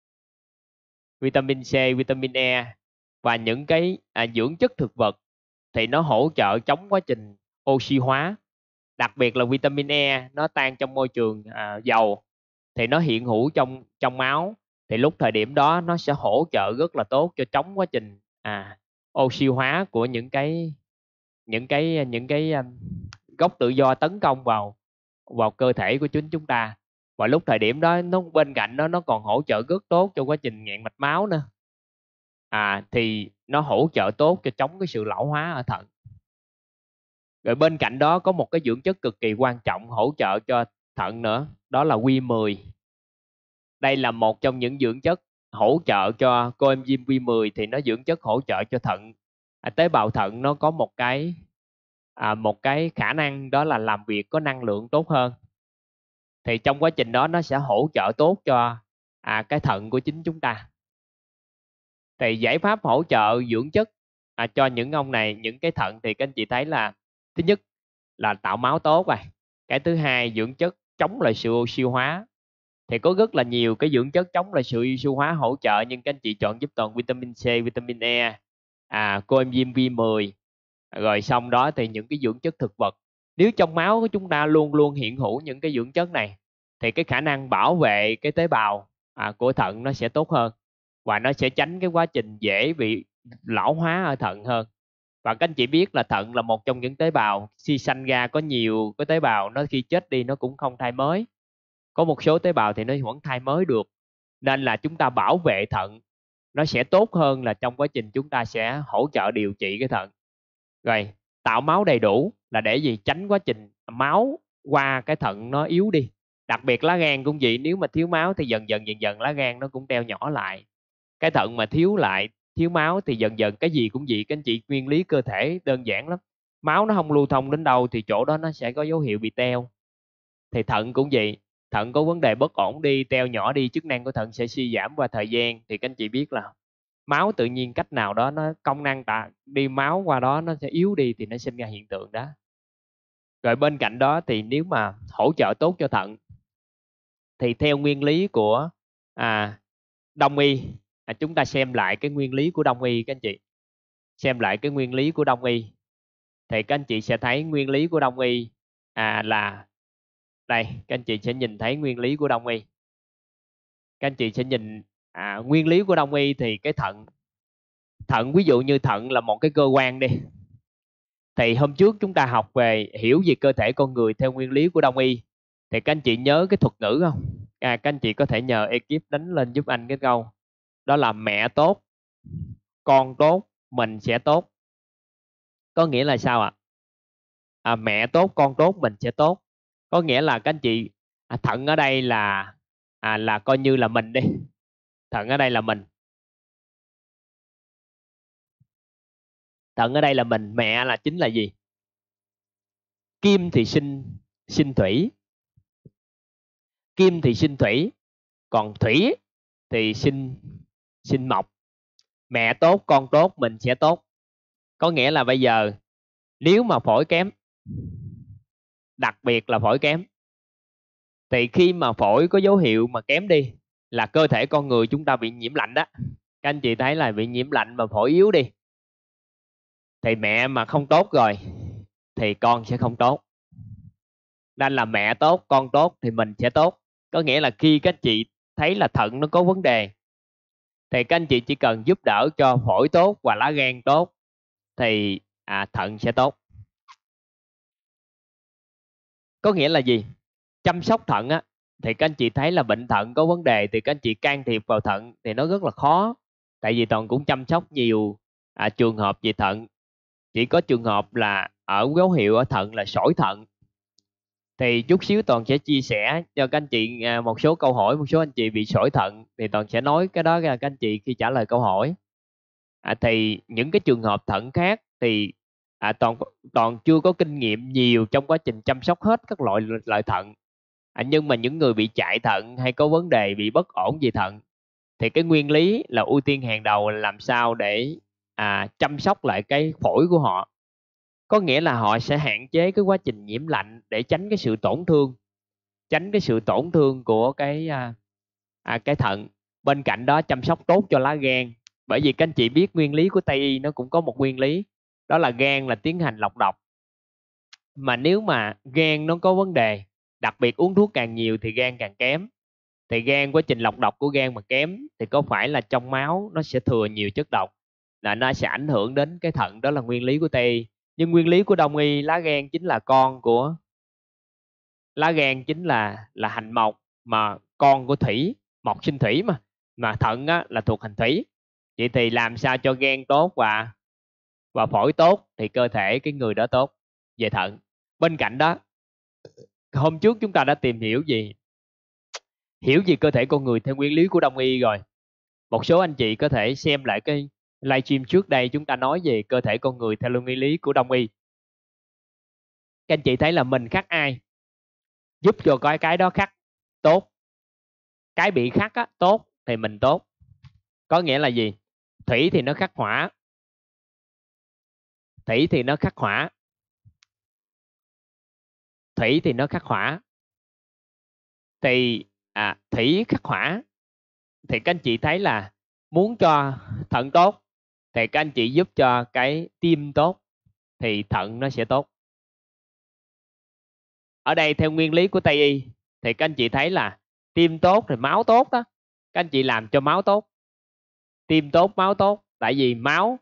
vitamin E, và những cái dưỡng chất thực vật thì nó hỗ trợ chống quá trình oxy hóa. Đặc biệt là vitamin E nó tan trong môi trường dầu, thì nó hiện hữu trong máu, thì lúc thời điểm đó nó sẽ hỗ trợ rất là tốt cho chống quá trình oxy hóa của những cái gốc tự do tấn công vào cơ thể của chúng ta. Và lúc thời điểm đó nó bên cạnh đó nó còn hỗ trợ rất tốt cho quá trình nghẹn mạch máu nữa. Thì nó hỗ trợ tốt cho chống cái sự lão hóa ở thận. Rồi bên cạnh đó có một cái dưỡng chất cực kỳ quan trọng hỗ trợ cho thận nữa, đó là Q10. Đây là một trong những dưỡng chất hỗ trợ cho coenzyme Q10, thì nó dưỡng chất hỗ trợ cho thận. Tế bào thận nó có một cái khả năng đó là làm việc có năng lượng tốt hơn. Thì trong quá trình đó nó sẽ hỗ trợ tốt cho cái thận của chính chúng ta. Thì giải pháp hỗ trợ dưỡng chất cho những ông này, những cái thận, thì các anh chị thấy là thứ nhất là tạo máu tốt rồi. Cái thứ hai, dưỡng chất chống lại sự oxy hóa. Thì có rất là nhiều cái dưỡng chất chống lại sự oxy hóa hỗ trợ, nhưng các anh chị chọn giúp toàn vitamin C, vitamin E, coenzyme Q10. Rồi xong đó thì những cái dưỡng chất thực vật. Nếu trong máu của chúng ta luôn luôn hiện hữu những cái dưỡng chất này, thì cái khả năng bảo vệ cái tế bào của thận nó sẽ tốt hơn, và nó sẽ tránh cái quá trình dễ bị lão hóa ở thận hơn. Và các anh chị biết là thận là một trong những tế bào khi sanh ra có nhiều cái tế bào nó khi chết đi nó cũng không thay mới. Có một số tế bào thì nó vẫn thay mới được. Nên là chúng ta bảo vệ thận nó sẽ tốt hơn là trong quá trình chúng ta sẽ hỗ trợ điều trị cái thận. Rồi, tạo máu đầy đủ là để gì? Tránh quá trình máu qua cái thận nó yếu đi. Đặc biệt lá gan cũng vậy, nếu mà thiếu máu thì dần dần lá gan nó cũng teo nhỏ lại. Cái thận mà thiếu máu thì dần dần cái gì cũng vậy. Các anh chị, nguyên lý cơ thể đơn giản lắm. Máu nó không lưu thông đến đâu thì chỗ đó nó sẽ có dấu hiệu bị teo. Thì thận cũng vậy, thận có vấn đề bất ổn đi, teo nhỏ đi, chức năng của thận sẽ suy giảm qua thời gian. Thì các anh chị biết là máu tự nhiên cách nào đó nó công năng đi máu qua đó nó sẽ yếu đi, thì nó sinh ra hiện tượng đó. Rồi bên cạnh đó thì nếu mà hỗ trợ tốt cho thận thì theo nguyên lý của Đông y, chúng ta xem lại cái nguyên lý của Đông y. Các anh chị xem lại cái nguyên lý của Đông y thì các anh chị sẽ thấy nguyên lý của Đông y là đây. Các anh chị sẽ nhìn thấy nguyên lý của Đông y. Các anh chị sẽ nhìn nguyên lý của Đông y thì cái thận ví dụ như thận là một cái cơ quan đi, thì hôm trước chúng ta học về hiểu về cơ thể con người theo nguyên lý của Đông y, thì các anh chị nhớ cái thuật ngữ không? Các anh chị có thể nhờ ekip đánh lên giúp anh cái câu đó là mẹ tốt, con tốt, mình sẽ tốt. Có nghĩa là sao ạ? Mẹ tốt, con tốt, mình sẽ tốt. Có nghĩa là các anh chị, thận ở đây là coi như là mình đi. Thận ở đây là mình. Thận ở đây là mình, mẹ là chính là gì? Kim thì sinh thủy. Kim thì sinh thủy, còn thủy thì sinh mộc. Mẹ tốt, con tốt, mình sẽ tốt. Có nghĩa là bây giờ nếu mà phổi kém, đặc biệt là phổi kém, thì khi mà phổi có dấu hiệu mà kém đi là cơ thể con người chúng ta bị nhiễm lạnh đó. Các anh chị thấy là bị nhiễm lạnh mà phổi yếu đi, thì mẹ mà không tốt rồi thì con sẽ không tốt. Nên là mẹ tốt, con tốt thì mình sẽ tốt. Có nghĩa là khi các anh chị thấy là thận nó có vấn đề thì các anh chị chỉ cần giúp đỡ cho phổi tốt và lá gan tốt thì thận sẽ tốt. Có nghĩa là gì? Chăm sóc thận thì các anh chị thấy là bệnh thận có vấn đề thì các anh chị can thiệp vào thận thì nó rất là khó. Tại vì Toàn cũng chăm sóc nhiều trường hợp về thận. Chỉ có trường hợp là ở dấu hiệu ở thận là sỏi thận. Thì chút xíu Toàn sẽ chia sẻ cho các anh chị một số câu hỏi. Một số anh chị bị sỏi thận thì Toàn sẽ nói cái đó ra các anh chị khi trả lời câu hỏi. Thì những cái trường hợp thận khác thì Toàn chưa có kinh nghiệm nhiều trong quá trình chăm sóc hết các loại thận. Nhưng mà những người bị chạy thận hay có vấn đề bị bất ổn về thận thì cái nguyên lý là ưu tiên hàng đầu là làm sao để chăm sóc lại cái phổi của họ. Có nghĩa là họ sẽ hạn chế cái quá trình nhiễm lạnh để tránh cái sự tổn thương của cái thận. Bên cạnh đó chăm sóc tốt cho lá gan. Bởi vì các anh chị biết nguyên lý của Tây y nó cũng có một nguyên lý, đó là gan là tiến hành lọc độc. Mà nếu mà gan nó có vấn đề, đặc biệt uống thuốc càng nhiều thì gan càng kém. Thì gan, quá trình lọc độc của gan mà kém thì có phải là trong máu nó sẽ thừa nhiều chất độc, là nó sẽ ảnh hưởng đến cái thận. Đó là nguyên lý của Tây y. Nhưng nguyên lý của Đông y, lá gan chính là hành mộc, mà con của thủy, mộc sinh thủy mà thận là thuộc hành thủy. Vậy thì làm sao cho gan tốt và phổi tốt thì cơ thể cái người đó tốt về thận. Bên cạnh đó, hôm trước chúng ta đã tìm hiểu gì hiểu về cơ thể con người theo nguyên lý của Đông y rồi. Một số anh chị có thể xem lại cái livestream trước đây chúng ta nói về cơ thể con người theo nguyên lý của Đông y. Các anh chị thấy là mình khắc ai giúp cho cái đó khắc tốt, cái bị khắc á, tốt thì mình tốt. Có nghĩa là gì? Thủy thì nó khắc hỏa, thủy thì nó khắc hỏa, thủy thì nó khắc hỏa. Thì thủy khắc hỏa thì các anh chị thấy là muốn cho thận tốt thì các anh chị giúp cho cái tim tốt thì thận nó sẽ tốt. Ở đây theo nguyên lý của Tây y thì các anh chị thấy là tim tốt thì máu tốt đó. Các anh chị làm cho máu tốt, tim tốt máu tốt. Tại vì máu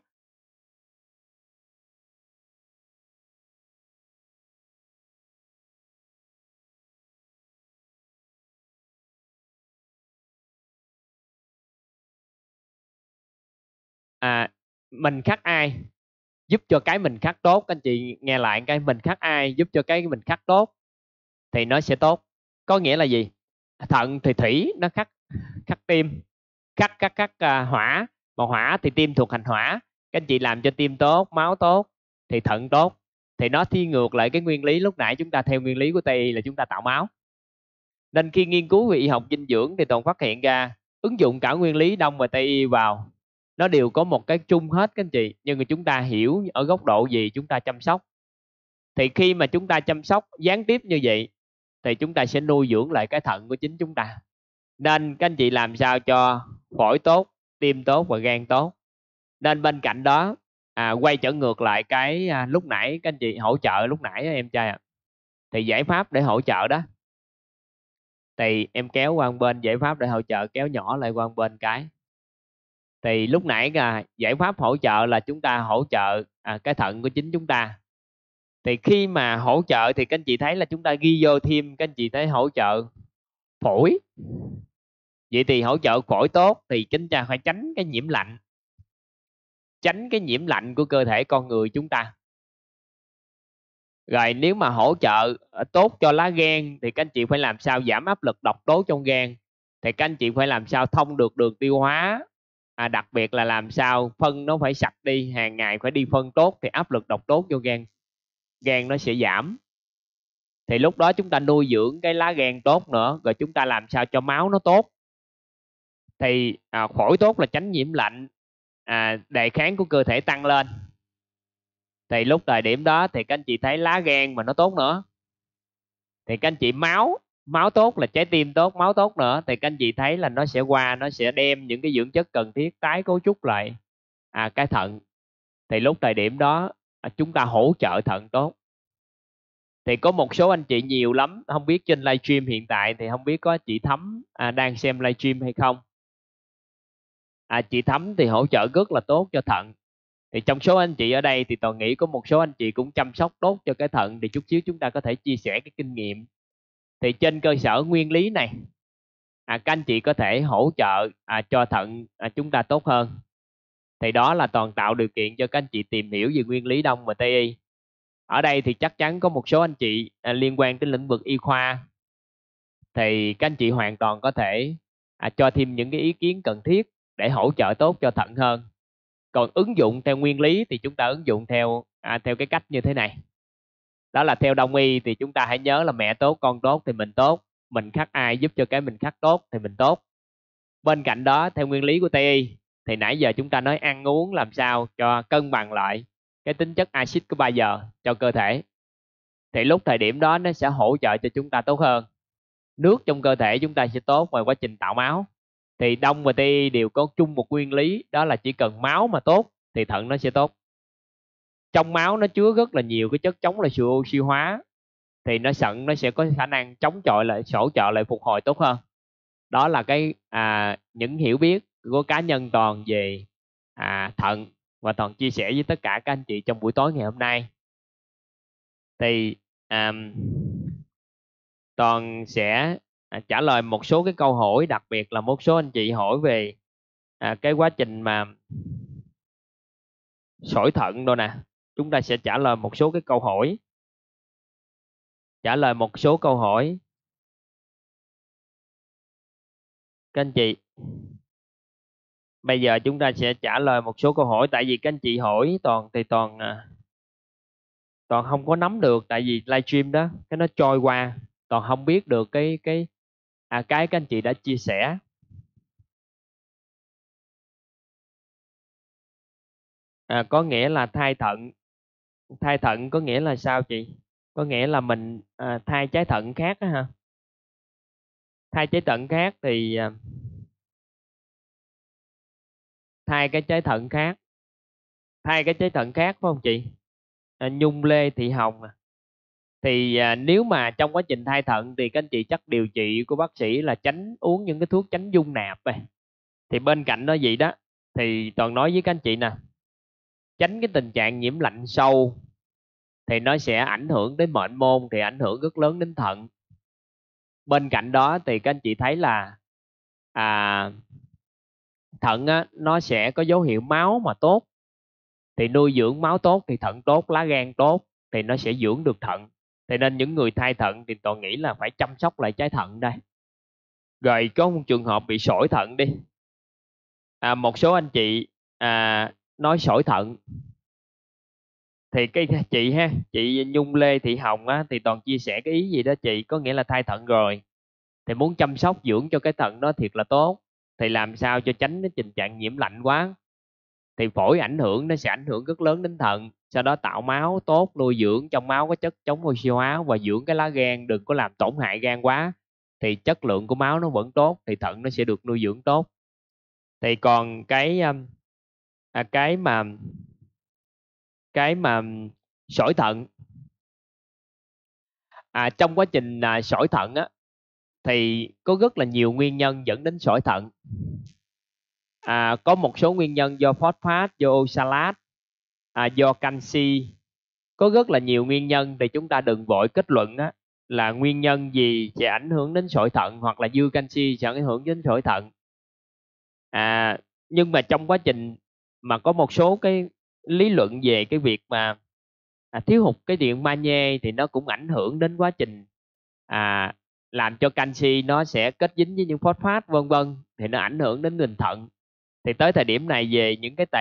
mình khắc ai giúp cho cái mình khắc tốt. Các anh chị nghe lại, cái mình khắc ai giúp cho cái mình khắc tốt thì nó sẽ tốt. Có nghĩa là gì? Thận thì thủy nó khắc tim, khắc hỏa, mà hỏa thì tim thuộc hành hỏa. Các anh chị làm cho tim tốt máu tốt thì thận tốt, thì nó thi ngược lại cái nguyên lý lúc nãy chúng ta theo nguyên lý của Tây y là chúng ta tạo máu. Nên khi nghiên cứu về y học dinh dưỡng thì Toàn phát hiện ra ứng dụng cả nguyên lý Đông và Tây y vào, nó đều có một cái chung hết các anh chị, nhưng mà chúng ta hiểu ở góc độ gì chúng ta chăm sóc. Thì khi mà chúng ta chăm sóc gián tiếp như vậy thì chúng ta sẽ nuôi dưỡng lại cái thận của chính chúng ta. Nên các anh chị làm sao cho phổi tốt, tim tốt và gan tốt. Nên bên cạnh đó quay trở ngược lại cái lúc nãy các anh chị hỗ trợ lúc nãy em trai ạ. Thì giải pháp để hỗ trợ đó thì em kéo qua bên giải pháp để hỗ trợ, kéo nhỏ lại qua bên cái. Thì lúc nãy giải pháp hỗ trợ là chúng ta hỗ trợ cái thận của chính chúng ta. Thì khi mà hỗ trợ thì các anh chị thấy là chúng ta ghi vô thêm, các anh chị thấy hỗ trợ phổi. Vậy thì hỗ trợ phổi tốt thì chúng ta phải tránh cái nhiễm lạnh, tránh cái nhiễm lạnh của cơ thể con người chúng ta. Rồi nếu mà hỗ trợ tốt cho lá gan thì các anh chị phải làm sao giảm áp lực độc tố trong gan. Thì các anh chị phải làm sao thông được đường tiêu hóa, đặc biệt là làm sao phân nó phải sạch đi, hàng ngày phải đi phân tốt thì áp lực độc tố vô gan, gan nó sẽ giảm. Thì lúc đó chúng ta nuôi dưỡng cái lá gan tốt nữa, rồi chúng ta làm sao cho máu nó tốt. Thì phổi tốt là tránh nhiễm lạnh, đề kháng của cơ thể tăng lên. Thì lúc thời điểm đó thì các anh chị thấy lá gan mà nó tốt nữa thì các anh chị máu tốt là trái tim tốt máu tốt nữa, thì các anh chị thấy là nó sẽ nó sẽ đem những cái dưỡng chất cần thiết tái cấu trúc lại cái thận. Thì lúc thời điểm đó chúng ta hỗ trợ thận tốt. Thì có một số anh chị nhiều lắm, không biết trên livestream hiện tại thì không biết có chị Thắm đang xem livestream hay không. Chị Thắm thì hỗ trợ rất là tốt cho thận. Thì trong số anh chị ở đây thì Toàn nghĩ có một số anh chị cũng chăm sóc tốt cho cái thận, thì chút xíu chúng ta có thể chia sẻ cái kinh nghiệm. Thì trên cơ sở nguyên lý này các anh chị có thể hỗ trợ cho thận chúng ta tốt hơn. Thì đó là Toàn tạo điều kiện cho các anh chị tìm hiểu về nguyên lý Đông và Tây y. Ở đây thì chắc chắn có một số anh chị liên quan đến lĩnh vực y khoa thì các anh chị hoàn toàn có thể cho thêm những cái ý kiến cần thiết để hỗ trợ tốt cho thận hơn. Còn ứng dụng theo nguyên lý thì chúng ta ứng dụng theo theo cái cách như thế này. Đó là theo Đông y thì chúng ta hãy nhớ là mẹ tốt con tốt thì mình tốt, mình khắc ai giúp cho cái mình khắc tốt thì mình tốt. Bên cạnh đó theo nguyên lý của Tây y thì nãy giờ chúng ta nói ăn uống làm sao cho cân bằng lại cái tính chất axit của 3 giờ cho cơ thể. Thì lúc thời điểm đó nó sẽ hỗ trợ cho chúng ta tốt hơn. Nước trong cơ thể chúng ta sẽ tốt vào quá trình tạo máu. Thì Đông và Tây y đều có chung một nguyên lý, đó là chỉ cần máu mà tốt thì thận nó sẽ tốt. Trong máu nó chứa rất là nhiều cái chất chống lại sự oxy hóa, thì thận nó sẽ có khả năng chống chọi lại, hỗ trợ lại phục hồi tốt hơn. Đó là cái những hiểu biết của cá nhân Toàn về thận, và Toàn chia sẻ với tất cả các anh chị trong buổi tối ngày hôm nay. Thì Toàn sẽ trả lời một số cái câu hỏi, đặc biệt là một số anh chị hỏi về cái quá trình mà sỏi thận đâu nè. Chúng ta sẽ trả lời một số cái câu hỏi. Các anh chị, bây giờ chúng ta sẽ trả lời một số câu hỏi, tại vì các anh chị hỏi toàn thì toàn không có nắm được, tại vì livestream đó cái nó trôi qua, toàn không biết được cái các anh chị đã chia sẻ. Có nghĩa là thai thận có nghĩa là sao chị? Có nghĩa là mình thai trái thận khác á hả? Thai trái thận khác thì thai cái trái thận khác, thai cái trái thận khác phải không chị? Nhung Lê Thị Hồng thì nếu mà trong quá trình thai thận thì các anh chị chắc điều trị của bác sĩ là tránh uống những cái thuốc tránh dung nạp này. Thì bên cạnh đó vậy đó, thì toàn nói với các anh chị nè, tránh cái tình trạng nhiễm lạnh sâu thì nó sẽ ảnh hưởng đến mệnh môn, thì ảnh hưởng rất lớn đến thận. Bên cạnh đó thì các anh chị thấy là thận á, nó sẽ có dấu hiệu máu mà tốt, thì nuôi dưỡng máu tốt thì thận tốt, lá gan tốt thì nó sẽ dưỡng được thận. Thì nên những người thai thận thì toàn nghĩ là phải chăm sóc lại trái thận đây. Rồi có một trường hợp bị sỏi thận đi. Một số anh chị nói sỏi thận thì cái chị Nhung Lê Thị Hồng á, thì toàn chia sẻ cái ý gì đó chị, có nghĩa là thai thận rồi thì muốn chăm sóc dưỡng cho cái thận đó thiệt là tốt, thì làm sao cho tránh cái tình trạng nhiễm lạnh quá, thì phổi ảnh hưởng, nó sẽ ảnh hưởng rất lớn đến thận. Sau đó tạo máu tốt, nuôi dưỡng trong máu có chất chống oxy hóa và dưỡng cái lá gan, đừng có làm tổn hại gan quá, thì chất lượng của máu nó vẫn tốt, thì thận nó sẽ được nuôi dưỡng tốt. Thì còn cái mà sỏi thận, trong quá trình sỏi thận á, thì có rất là nhiều nguyên nhân dẫn đến sỏi thận. Có một số nguyên nhân do phosphat, do oxalat, do canxi, có rất là nhiều nguyên nhân, thì chúng ta đừng vội kết luận á, là nguyên nhân gì sẽ ảnh hưởng đến sỏi thận, hoặc là dư canxi sẽ ảnh hưởng đến sỏi thận. Nhưng mà trong quá trình mà có một số cái lý luận về cái việc mà thiếu hụt cái điện magie thì nó cũng ảnh hưởng đến quá trình làm cho canxi nó sẽ kết dính với những phosphat vân vân, thì nó ảnh hưởng đến nền thận. Thì tới thời điểm này về những cái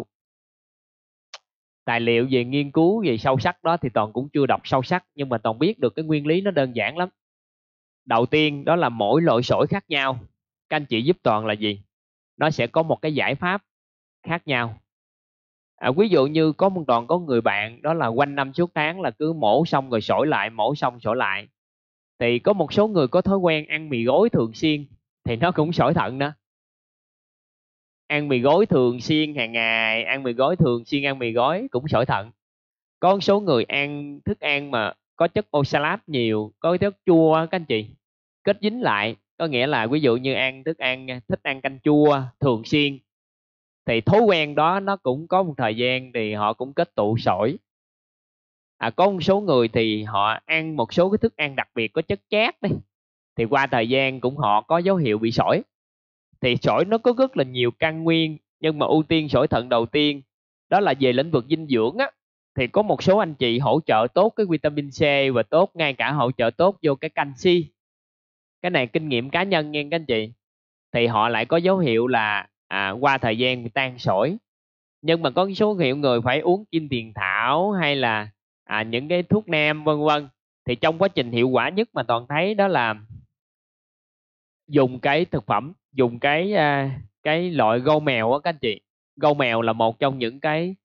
tài liệu về nghiên cứu về sâu sắc đó thì toàn cũng chưa đọc sâu sắc, nhưng mà toàn biết được cái nguyên lý nó đơn giản lắm. Đầu tiên đó là mỗi loại sỏi khác nhau, các anh chị giúp toàn là gì? Nó sẽ có một cái giải pháp khác nhau. Ví dụ như có một toàn có người bạn đó là quanh năm suốt tháng là cứ mổ xong rồi sỏi lại, mổ xong sỏi lại. Thì có một số người có thói quen ăn mì gói thường xuyên thì nó cũng sỏi thận đó. Ăn mì gói thường xuyên hàng ngày, ăn mì gói thường xuyên, ăn mì gói cũng sỏi thận. Có một số người ăn thức ăn mà có chất oxalat nhiều, có chất chua các anh chị, kết dính lại, có nghĩa là ví dụ như ăn thức ăn thích ăn canh chua thường xuyên, thì thói quen đó nó cũng có một thời gian thì họ cũng kết tụ sỏi. Có một số người thì họ ăn một số cái thức ăn đặc biệt có chất chát đi, thì qua thời gian cũng họ có dấu hiệu bị sỏi. Thì sỏi nó có rất là nhiều căn nguyên, nhưng mà ưu tiên sỏi thận đầu tiên đó là về lĩnh vực dinh dưỡng á, thì có một số anh chị hỗ trợ tốt cái vitamin C và tốt ngay cả hỗ trợ tốt vô cái canxi. Cái này kinh nghiệm cá nhân nha các anh chị. Thì họ lại có dấu hiệu là qua thời gian bị tan sỏi. Nhưng mà có số hiệu người phải uống kim tiền thảo hay là những cái thuốc nam vân vân. Thì trong quá trình hiệu quả nhất mà toàn thấy đó là dùng cái thực phẩm, dùng cái loại gâu mèo á các anh chị. Gâu mèo là một trong những cái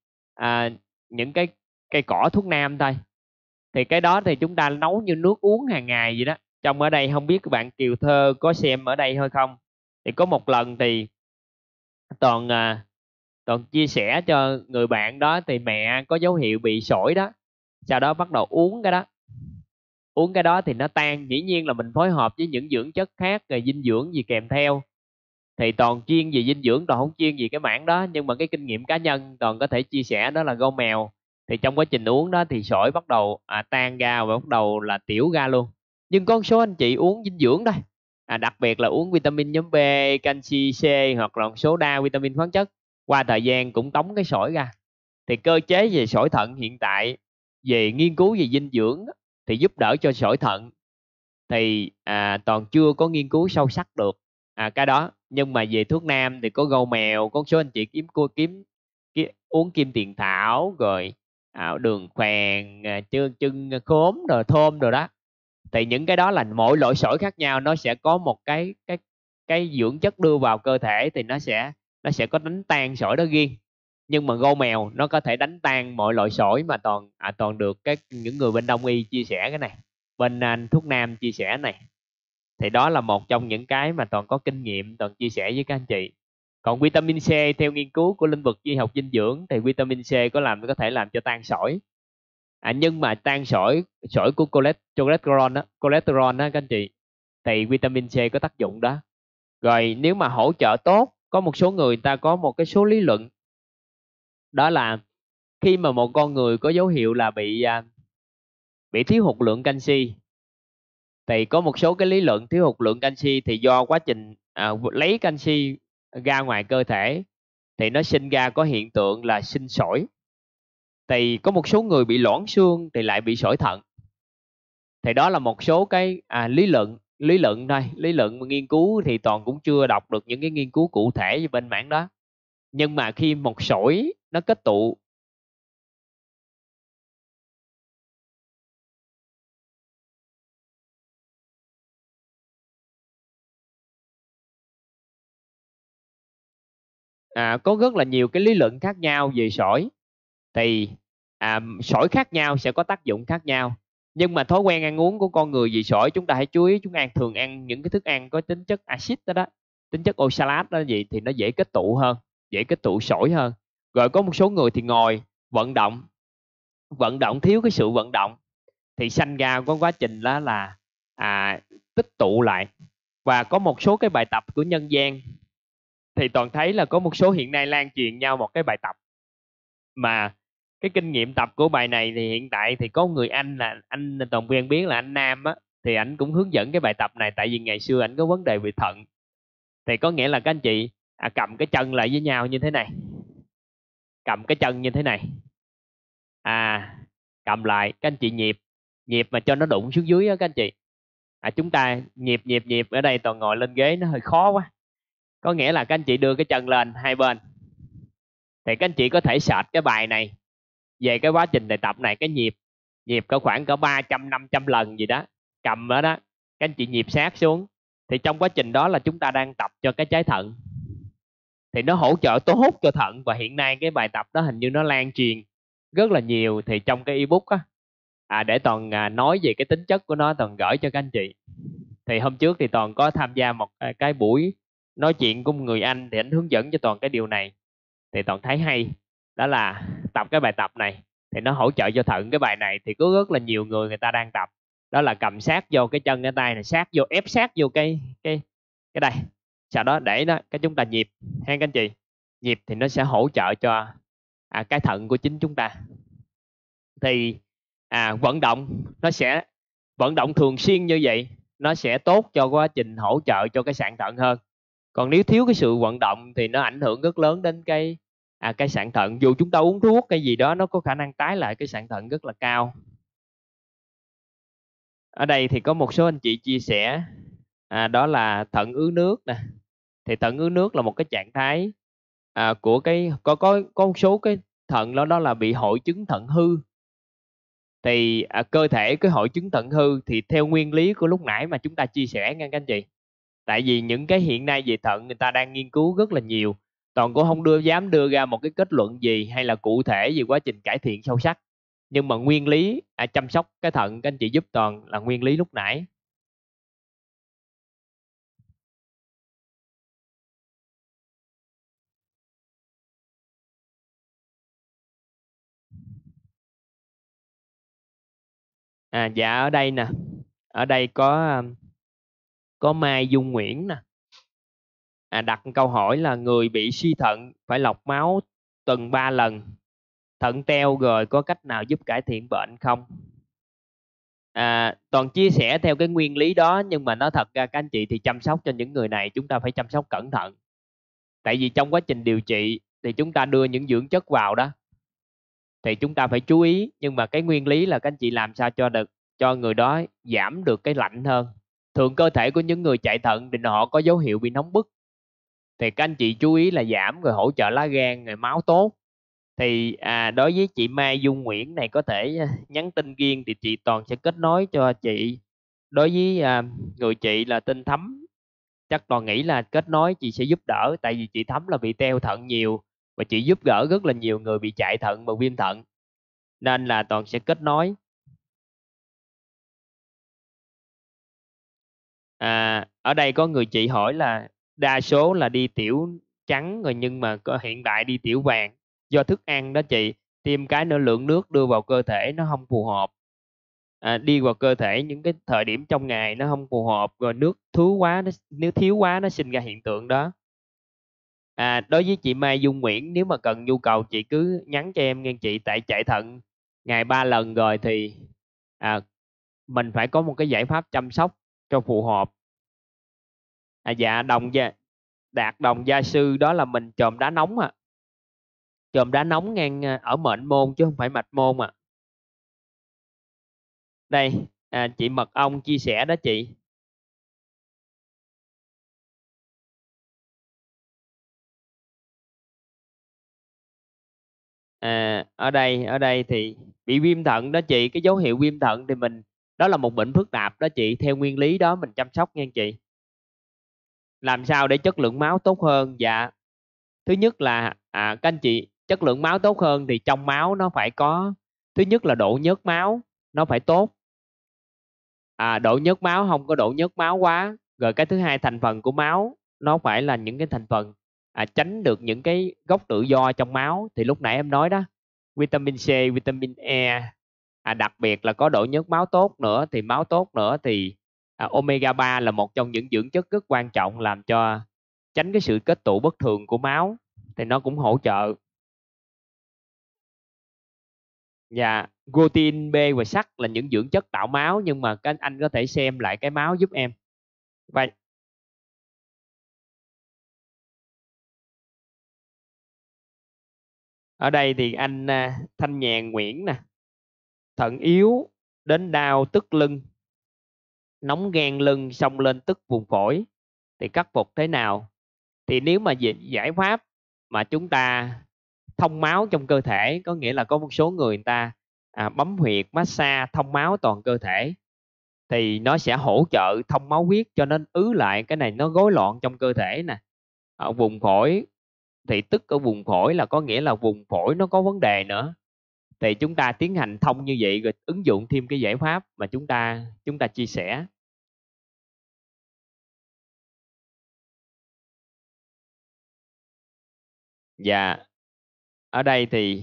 cây cỏ thuốc nam thôi. Thì cái đó thì chúng ta nấu như nước uống hàng ngày vậy đó. Trong ở đây không biết các bạn Kiều Thơ có xem ở đây thôi không, thì có một lần thì toàn chia sẻ cho người bạn đó, thì mẹ có dấu hiệu bị sỏi đó, sau đó bắt đầu uống cái đó thì nó tan. Dĩ nhiên là mình phối hợp với những dưỡng chất khác rồi dinh dưỡng gì kèm theo, thì toàn chuyên về dinh dưỡng, toàn không chuyên về cái mảng đó, nhưng mà cái kinh nghiệm cá nhân toàn có thể chia sẻ đó là gâu mèo. Thì trong quá trình uống đó thì sỏi bắt đầu tan ra và bắt đầu là tiểu ra luôn. Nhưng có một số anh chị uống dinh dưỡng đây, đặc biệt là uống vitamin nhóm B, canxi, C hoặc là một số đa vitamin khoáng chất, qua thời gian cũng tống cái sỏi ra. Thì cơ chế về sỏi thận hiện tại về nghiên cứu về dinh dưỡng thì giúp đỡ cho sỏi thận thì toàn chưa có nghiên cứu sâu sắc được. cái đó. Nhưng mà về thuốc nam thì có gâu mèo, có số anh chị kiếm uống kim tiền thảo, rồi đường phèn, chân khóm rồi thơm rồi đó. Thì những cái đó là mỗi loại sỏi khác nhau, nó sẽ có một cái dưỡng chất đưa vào cơ thể, thì nó sẽ có đánh tan sỏi đó riêng. Nhưng mà gâu mèo nó có thể đánh tan mọi loại sỏi, mà toàn được những người bên đông y chia sẻ cái này, bên thuốc nam chia sẻ này. Thì đó là một trong những cái mà toàn có kinh nghiệm toàn chia sẻ với các anh chị. Còn vitamin C, theo nghiên cứu của lĩnh vực y học dinh dưỡng, thì vitamin C có thể làm cho tan sỏi. Nhưng mà tan sỏi của cholesterol đó các anh chị, thì vitamin C có tác dụng đó. Rồi nếu mà hỗ trợ tốt, có một số người ta có một cái số lý luận, đó là khi mà một con người có dấu hiệu là bị thiếu hụt lượng canxi, thì có một số cái lý luận thiếu hụt lượng canxi thì do quá trình lấy canxi ra ngoài cơ thể, thì nó sinh ra có hiện tượng là sinh sỏi. Thì có một số người bị loãng xương thì lại bị sỏi thận. Thì đó là một số cái lý luận thôi, lý luận nghiên cứu thì toàn cũng chưa đọc được những cái nghiên cứu cụ thể bên mảng đó. Nhưng mà khi một sỏi nó kết tụ, có rất là nhiều cái lý luận khác nhau về sỏi. Thì sỏi khác nhau sẽ có tác dụng khác nhau. Nhưng mà thói quen ăn uống của con người vì sỏi, chúng ta hãy chú ý, chúng thường ăn những cái thức ăn có tính chất axit đó, tính chất oxalat đó gì, thì nó dễ kết tụ hơn, dễ kết tụ sỏi hơn. Rồi có một số người thì ngồi vận động thiếu cái sự vận động, thì sanh ra có quá trình đó là tích tụ lại. Và có một số cái bài tập của nhân gian, thì toàn thấy là có một số hiện nay lan truyền nhau một cái bài tập, mà cái kinh nghiệm tập của bài này thì hiện tại thì có người anh, là anh toàn quen biết là anh Nam á, thì ảnh cũng hướng dẫn cái bài tập này, tại vì ngày xưa ảnh có vấn đề về thận. Thì có nghĩa là các anh chị cầm cái chân lại với nhau như thế này, cầm cái chân như thế này, cầm lại, các anh chị nhịp mà cho nó đụng xuống dưới á các anh chị. Chúng ta nhịp ở đây toàn ngồi lên ghế nó hơi khó quá. Có nghĩa là các anh chị đưa cái chân lên hai bên, thì các anh chị có thể search cái bài này về cái quá trình bài tập này, cái nhịp có khoảng 300-500 lần gì đó, cầm ở đó, các anh chị nhịp sát xuống. Thì trong quá trình đó là chúng ta đang tập cho cái trái thận, thì nó hỗ trợ tốt cho thận. Và hiện nay cái bài tập đó hình như nó lan truyền rất là nhiều. Thì trong cái ebook á, để toàn nói về cái tính chất của nó, toàn gửi cho các anh chị. Thì hôm trước thì toàn có tham gia một cái buổi nói chuyện của một người anh, thì anh hướng dẫn cho toàn cái điều này, thì toàn thấy hay. Đó là tập cái bài tập này thì nó hỗ trợ cho thận. Cái bài này thì có rất là nhiều người ta đang tập, đó là cầm sát vô cái chân cái tay này, sát vô, ép sát vô cái đây, sau đó để đó cái chúng ta nhịp ha các anh chị. Nhịp thì nó sẽ hỗ trợ cho cái thận của chính chúng ta. Thì vận động thường xuyên như vậy nó sẽ tốt cho quá trình hỗ trợ cho cái sạn thận hơn. Còn nếu thiếu cái sự vận động thì nó ảnh hưởng rất lớn đến cái sạn thận. Dù chúng ta uống thuốc cái gì đó, nó có khả năng tái lại cái sạn thận rất là cao. Ở đây thì có một số anh chị chia sẻ đó là thận ứ nước nè. Thì thận ứ nước là một cái trạng thái của cái có một số cái thận đó là bị hội chứng thận hư. Thì cơ thể cái hội chứng thận hư thì theo nguyên lý của lúc nãy mà chúng ta chia sẻ nha các anh chị. Tại vì những cái hiện nay về thận người ta đang nghiên cứu rất là nhiều, toàn cũng không dám đưa ra một cái kết luận gì hay là cụ thể về quá trình cải thiện sâu sắc. Nhưng mà nguyên lý chăm sóc cái thận các anh chị giúp toàn là nguyên lý lúc nãy. Dạ ở đây nè, ở đây có Mai Dung Nguyễn nè, đặt câu hỏi là người bị suy thận phải lọc máu tuần 3 lần, thận teo rồi có cách nào giúp cải thiện bệnh không? Toàn chia sẻ theo cái nguyên lý đó, nhưng mà nói thật ra các anh chị thì chăm sóc cho những người này chúng ta phải chăm sóc cẩn thận. Tại vì trong quá trình điều trị thì chúng ta đưa những dưỡng chất vào đó, thì chúng ta phải chú ý. Nhưng mà cái nguyên lý là các anh chị làm sao cho người đó giảm được cái lạnh hơn, thường cơ thể của những người chạy thận thì họ có dấu hiệu bị nóng bức, thì các anh chị chú ý là giảm rồi hỗ trợ lá gan rồi máu tốt. Thì đối với chị Mai Dung Nguyễn này có thể nhắn tin riêng thì chị Toàn sẽ kết nối cho chị. Đối với người chị là tên Thắm, chắc Toàn nghĩ là kết nối chị sẽ giúp đỡ, tại vì chị Thắm là bị teo thận nhiều và chị giúp đỡ rất là nhiều người bị chạy thận và viêm thận, nên là Toàn sẽ kết nối. Ở đây có người chị hỏi là đa số là đi tiểu trắng rồi nhưng mà có hiện tại đi tiểu vàng do thức ăn đó chị, thêm cái nữa lượng nước đưa vào cơ thể nó không phù hợp. Đi vào cơ thể những cái thời điểm trong ngày nó không phù hợp, rồi nước thiếu quá nếu thiếu quá nó sinh ra hiện tượng đó. Đối với chị Mai Dung Nguyễn, nếu mà cần nhu cầu chị cứ nhắn cho em nghe chị, tại chạy thận ngày 3 lần rồi thì à, mình phải có một cái giải pháp chăm sóc cho phù hợp. Dạ đạt đồng gia sư đó là mình chườm đá nóng chườm đá nóng ngang ở mệnh môn chứ không phải mạch môn đây. Chị Mật Ong chia sẻ đó chị. Ở đây thì bị viêm thận đó chị, cái dấu hiệu viêm thận thì mình đó là một bệnh phức tạp đó chị, theo nguyên lý đó mình chăm sóc nha chị. Làm sao để chất lượng máu tốt hơn? Dạ, thứ nhất là các anh chị, chất lượng máu tốt hơn thì trong máu nó phải có, thứ nhất là độ nhớt máu nó phải tốt. Độ nhớt máu không có độ nhớt máu quá, rồi cái thứ hai thành phần của máu nó phải là những cái thành phần tránh được những cái gốc tự do trong máu, thì lúc nãy em nói đó, vitamin C, vitamin E, đặc biệt là có độ nhớt máu tốt nữa, thì máu tốt nữa thì omega 3 là một trong những dưỡng chất rất quan trọng làm cho tránh cái sự kết tụ bất thường của máu, thì nó cũng hỗ trợ. Và protein B và sắt là những dưỡng chất tạo máu, nhưng mà các anh có thể xem lại cái máu giúp em. Và ở đây thì anh Thanh Nhàn Nguyễn nè, thận yếu đến đau tức lưng, nóng gan lưng xông lên tức vùng phổi, thì khắc phục thế nào? Thì nếu mà giải pháp mà chúng ta thông máu trong cơ thể, có nghĩa là có một số người ta bấm huyệt massage thông máu toàn cơ thể, thì nó sẽ hỗ trợ thông máu huyết cho nó ứ lại cái này, nó rối loạn trong cơ thể nè. Ở vùng phổi thì tức ở vùng phổi là có nghĩa là vùng phổi nó có vấn đề nữa, thì chúng ta tiến hành thông như vậy rồi ứng dụng thêm cái giải pháp mà chúng ta chia sẻ. Và ở đây thì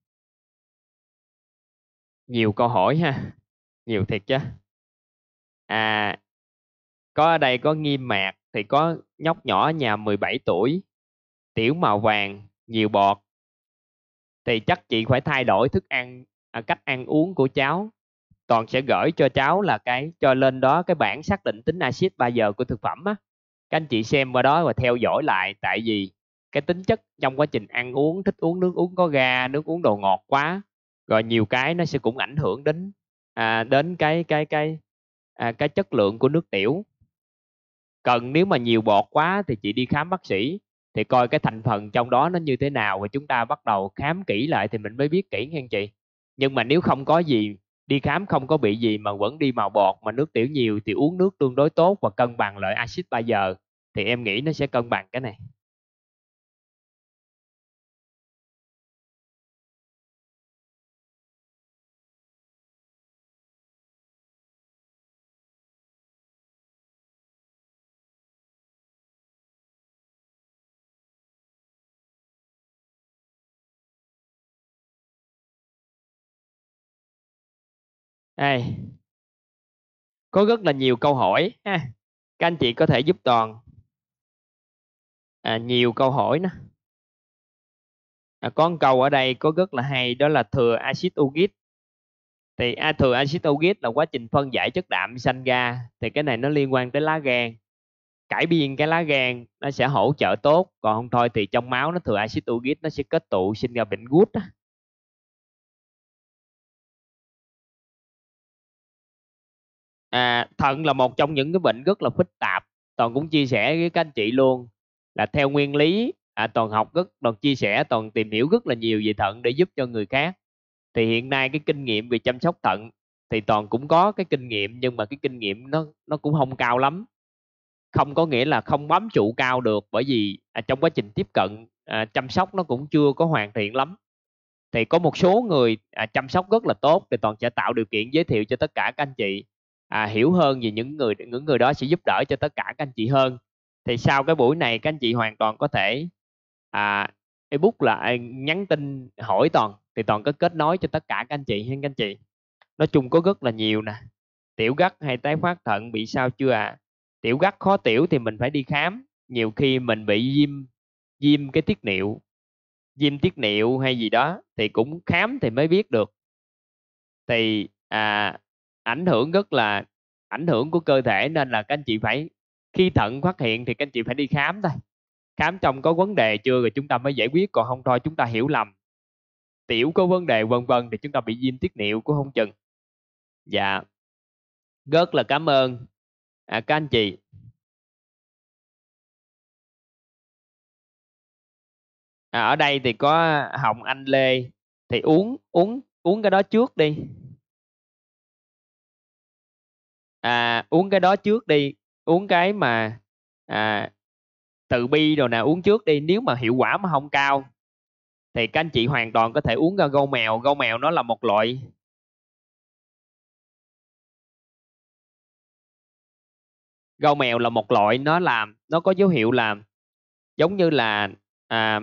nhiều câu hỏi ha, nhiều thiệt chứ. à có ở đây có Nghiêm Mạc, thì có nhóc nhỏ nhà 17 tuổi, tiểu màu vàng, nhiều bọt, thì chắc chị phải thay đổi thức ăn, cách ăn uống của cháu. Toàn sẽ gửi cho cháu là cho lên đó cái bảng xác định tính axit 3 giờ của thực phẩm á, các anh chị xem qua đó và theo dõi lại, tại vì cái tính chất trong quá trình ăn uống, thích uống nước uống có ga, nước uống đồ ngọt quá, rồi nhiều cái nó sẽ cũng ảnh hưởng đến cái chất lượng của nước tiểu. Cần nếu mà nhiều bọt quá thì chị đi khám bác sĩ, thì coi cái thành phần trong đó nó như thế nào, và chúng ta bắt đầu khám kỹ lại thì mình mới biết kỹ nha chị. Nhưng mà nếu không có gì, đi khám không có bị gì mà vẫn đi màu bọt mà nước tiểu nhiều, thì uống nước tương đối tốt và cân bằng lợi axit 3 giờ, thì em nghĩ nó sẽ cân bằng cái này. Đây, có rất là nhiều câu hỏi ha, các anh chị có thể giúp Toàn. Nhiều câu hỏi nữa. Có một câu ở đây có rất là hay, đó là thừa axit uric. Thì thừa axit uric là quá trình phân giải chất đạm sanh ra, thì cái này nó liên quan tới lá gan, cải biên cái lá gan nó sẽ hỗ trợ tốt, còn không thôi thì trong máu nó thừa axit uric, nó sẽ kết tụ sinh ra bệnh gút á. Thận là một trong những cái bệnh rất là phức tạp. Toàn cũng chia sẻ với các anh chị luôn là theo nguyên lý, Toàn học Toàn chia sẻ, Toàn tìm hiểu rất là nhiều về thận để giúp cho người khác. Thì hiện nay cái kinh nghiệm về chăm sóc thận thì Toàn cũng có cái kinh nghiệm, nhưng mà cái kinh nghiệm nó cũng không cao lắm. Không có nghĩa là không bám trụ cao được, bởi vì trong quá trình tiếp cận chăm sóc nó cũng chưa có hoàn thiện lắm. Thì có một số người chăm sóc rất là tốt, thì Toàn sẽ tạo điều kiện giới thiệu cho tất cả các anh chị hiểu hơn về những người đó, sẽ giúp đỡ cho tất cả các anh chị hơn. Thì sau cái buổi này các anh chị hoàn toàn có thể ebook lại, nhắn tin hỏi Toàn, thì Toàn có kết nối cho tất cả các anh chị hay các anh chị. Nói chung có rất là nhiều nè. Tiểu gắt hay tái phát thận bị sao chưa? Tiểu gắt khó tiểu thì mình phải đi khám. Nhiều khi mình bị viêm cái tiết niệu, viêm tiết niệu hay gì đó thì cũng khám thì mới biết được. Thì ảnh hưởng rất là ảnh hưởng của cơ thể, nên là các anh chị phải, khi thận phát hiện thì các anh chị phải đi khám thôi. Khám trong có vấn đề chưa rồi chúng ta mới giải quyết, còn không thôi chúng ta hiểu lầm, tiểu có vấn đề vân vân thì chúng ta bị viêm tiết niệu cũng không chừng. Dạ, rất là cảm ơn các anh chị. Ở đây thì có Hồng Anh Lê, thì uống uống uống cái đó trước đi. Uống cái đó trước đi, uống cái mà từ bi rồi nè, uống trước đi. Nếu mà hiệu quả mà không cao thì các anh chị hoàn toàn có thể uống ra gâu mèo. Gâu mèo nó là một loại, gâu mèo là một loại, nó có dấu hiệu làm giống như là à,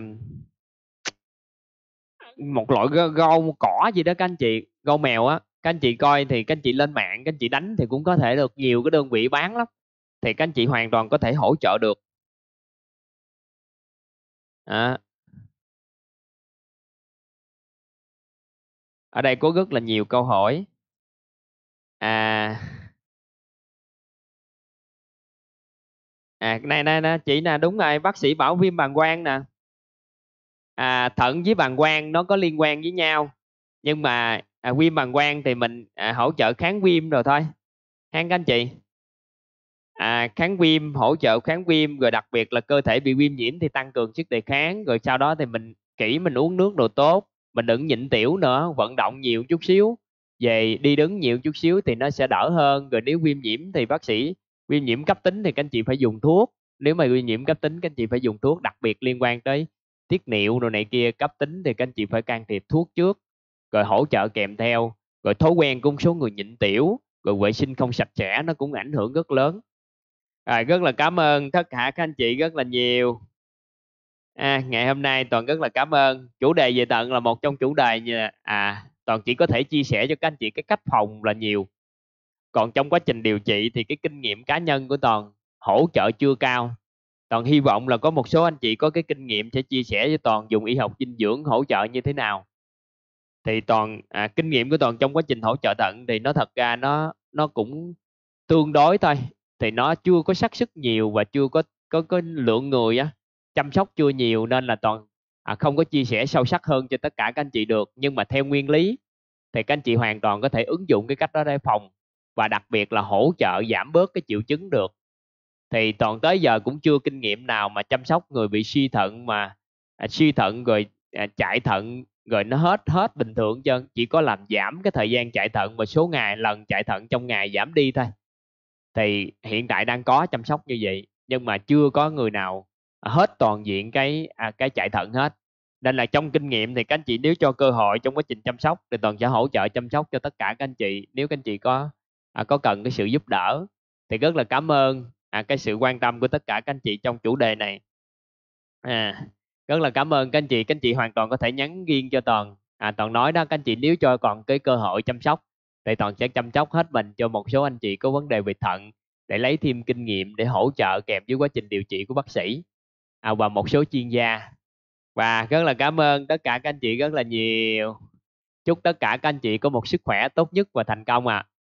một loại gâu cỏ gì đó các anh chị. Gâu mèo á, các anh chị coi thì các anh chị lên mạng các anh chị đánh thì cũng có thể được nhiều cái đơn vị bán lắm, thì các anh chị hoàn toàn có thể hỗ trợ được. Ở đây có rất là nhiều câu hỏi. à này chị nè, đúng rồi, bác sĩ bảo viêm bàng quang nè. Thận với bàng quang nó có liên quan với nhau, nhưng mà viêm bàng quang thì mình hỗ trợ kháng viêm rồi thôi ha các anh chị. Kháng viêm, hỗ trợ kháng viêm, rồi đặc biệt là cơ thể bị viêm nhiễm thì tăng cường sức đề kháng, rồi sau đó thì mình uống nước đồ tốt, mình đừng nhịn tiểu nữa, vận động nhiều chút xíu, về đi đứng nhiều chút xíu thì nó sẽ đỡ hơn. Rồi nếu viêm nhiễm thì bác sĩ, viêm nhiễm cấp tính thì các anh chị phải dùng thuốc. Nếu mà viêm nhiễm cấp tính các anh chị phải dùng thuốc, đặc biệt liên quan tới tiết niệu rồi này kia cấp tính thì các anh chị phải can thiệp thuốc trước, rồi hỗ trợ kèm theo. Rồi thói quen của một số người nhịn tiểu, rồi vệ sinh không sạch sẽ nó cũng ảnh hưởng rất lớn. Rất là cảm ơn tất cả các anh chị rất là nhiều. Ngày hôm nay Toàn rất là cảm ơn. Chủ đề về thận là một trong chủ đề như Toàn chỉ có thể chia sẻ cho các anh chị cái cách phòng là nhiều. Còn trong quá trình điều trị thì cái kinh nghiệm cá nhân của Toàn hỗ trợ chưa cao. Toàn hy vọng là có một số anh chị có cái kinh nghiệm sẽ chia sẻ với Toàn dùng y học dinh dưỡng hỗ trợ như thế nào. Thì Toàn kinh nghiệm của Toàn trong quá trình hỗ trợ thận thì nó thật ra nó cũng tương đối thôi, thì nó chưa có xác sức nhiều và chưa có lượng người chăm sóc chưa nhiều, nên là Toàn không có chia sẻ sâu sắc hơn cho tất cả các anh chị được. Nhưng mà theo nguyên lý thì các anh chị hoàn toàn có thể ứng dụng cái cách đó để phòng, và đặc biệt là hỗ trợ giảm bớt cái triệu chứng được. Thì Toàn tới giờ cũng chưa kinh nghiệm nào mà chăm sóc người bị suy thận mà suy thận rồi chạy thận rồi nó hết hết bình thường chứ, chỉ có làm giảm cái thời gian chạy thận và số lần chạy thận trong ngày giảm đi thôi. Thì hiện tại đang có chăm sóc như vậy, nhưng mà chưa có người nào hết toàn diện cái chạy thận hết. Nên là trong kinh nghiệm thì các anh chị nếu cho cơ hội trong quá trình chăm sóc thì Toàn sẽ hỗ trợ chăm sóc cho tất cả các anh chị, nếu các anh chị có cần cái sự giúp đỡ. Thì rất là cảm ơn cái sự quan tâm của tất cả các anh chị trong chủ đề này. Rất là cảm ơn các anh chị hoàn toàn có thể nhắn riêng cho Toàn. Toàn nói đó, các anh chị nếu cho còn cái cơ hội chăm sóc thì Toàn sẽ chăm sóc hết mình cho một số anh chị có vấn đề về thận, để lấy thêm kinh nghiệm để hỗ trợ kèm với quá trình điều trị của bác sĩ và một số chuyên gia. Và rất là cảm ơn tất cả các anh chị rất là nhiều. Chúc tất cả các anh chị có một sức khỏe tốt nhất và thành công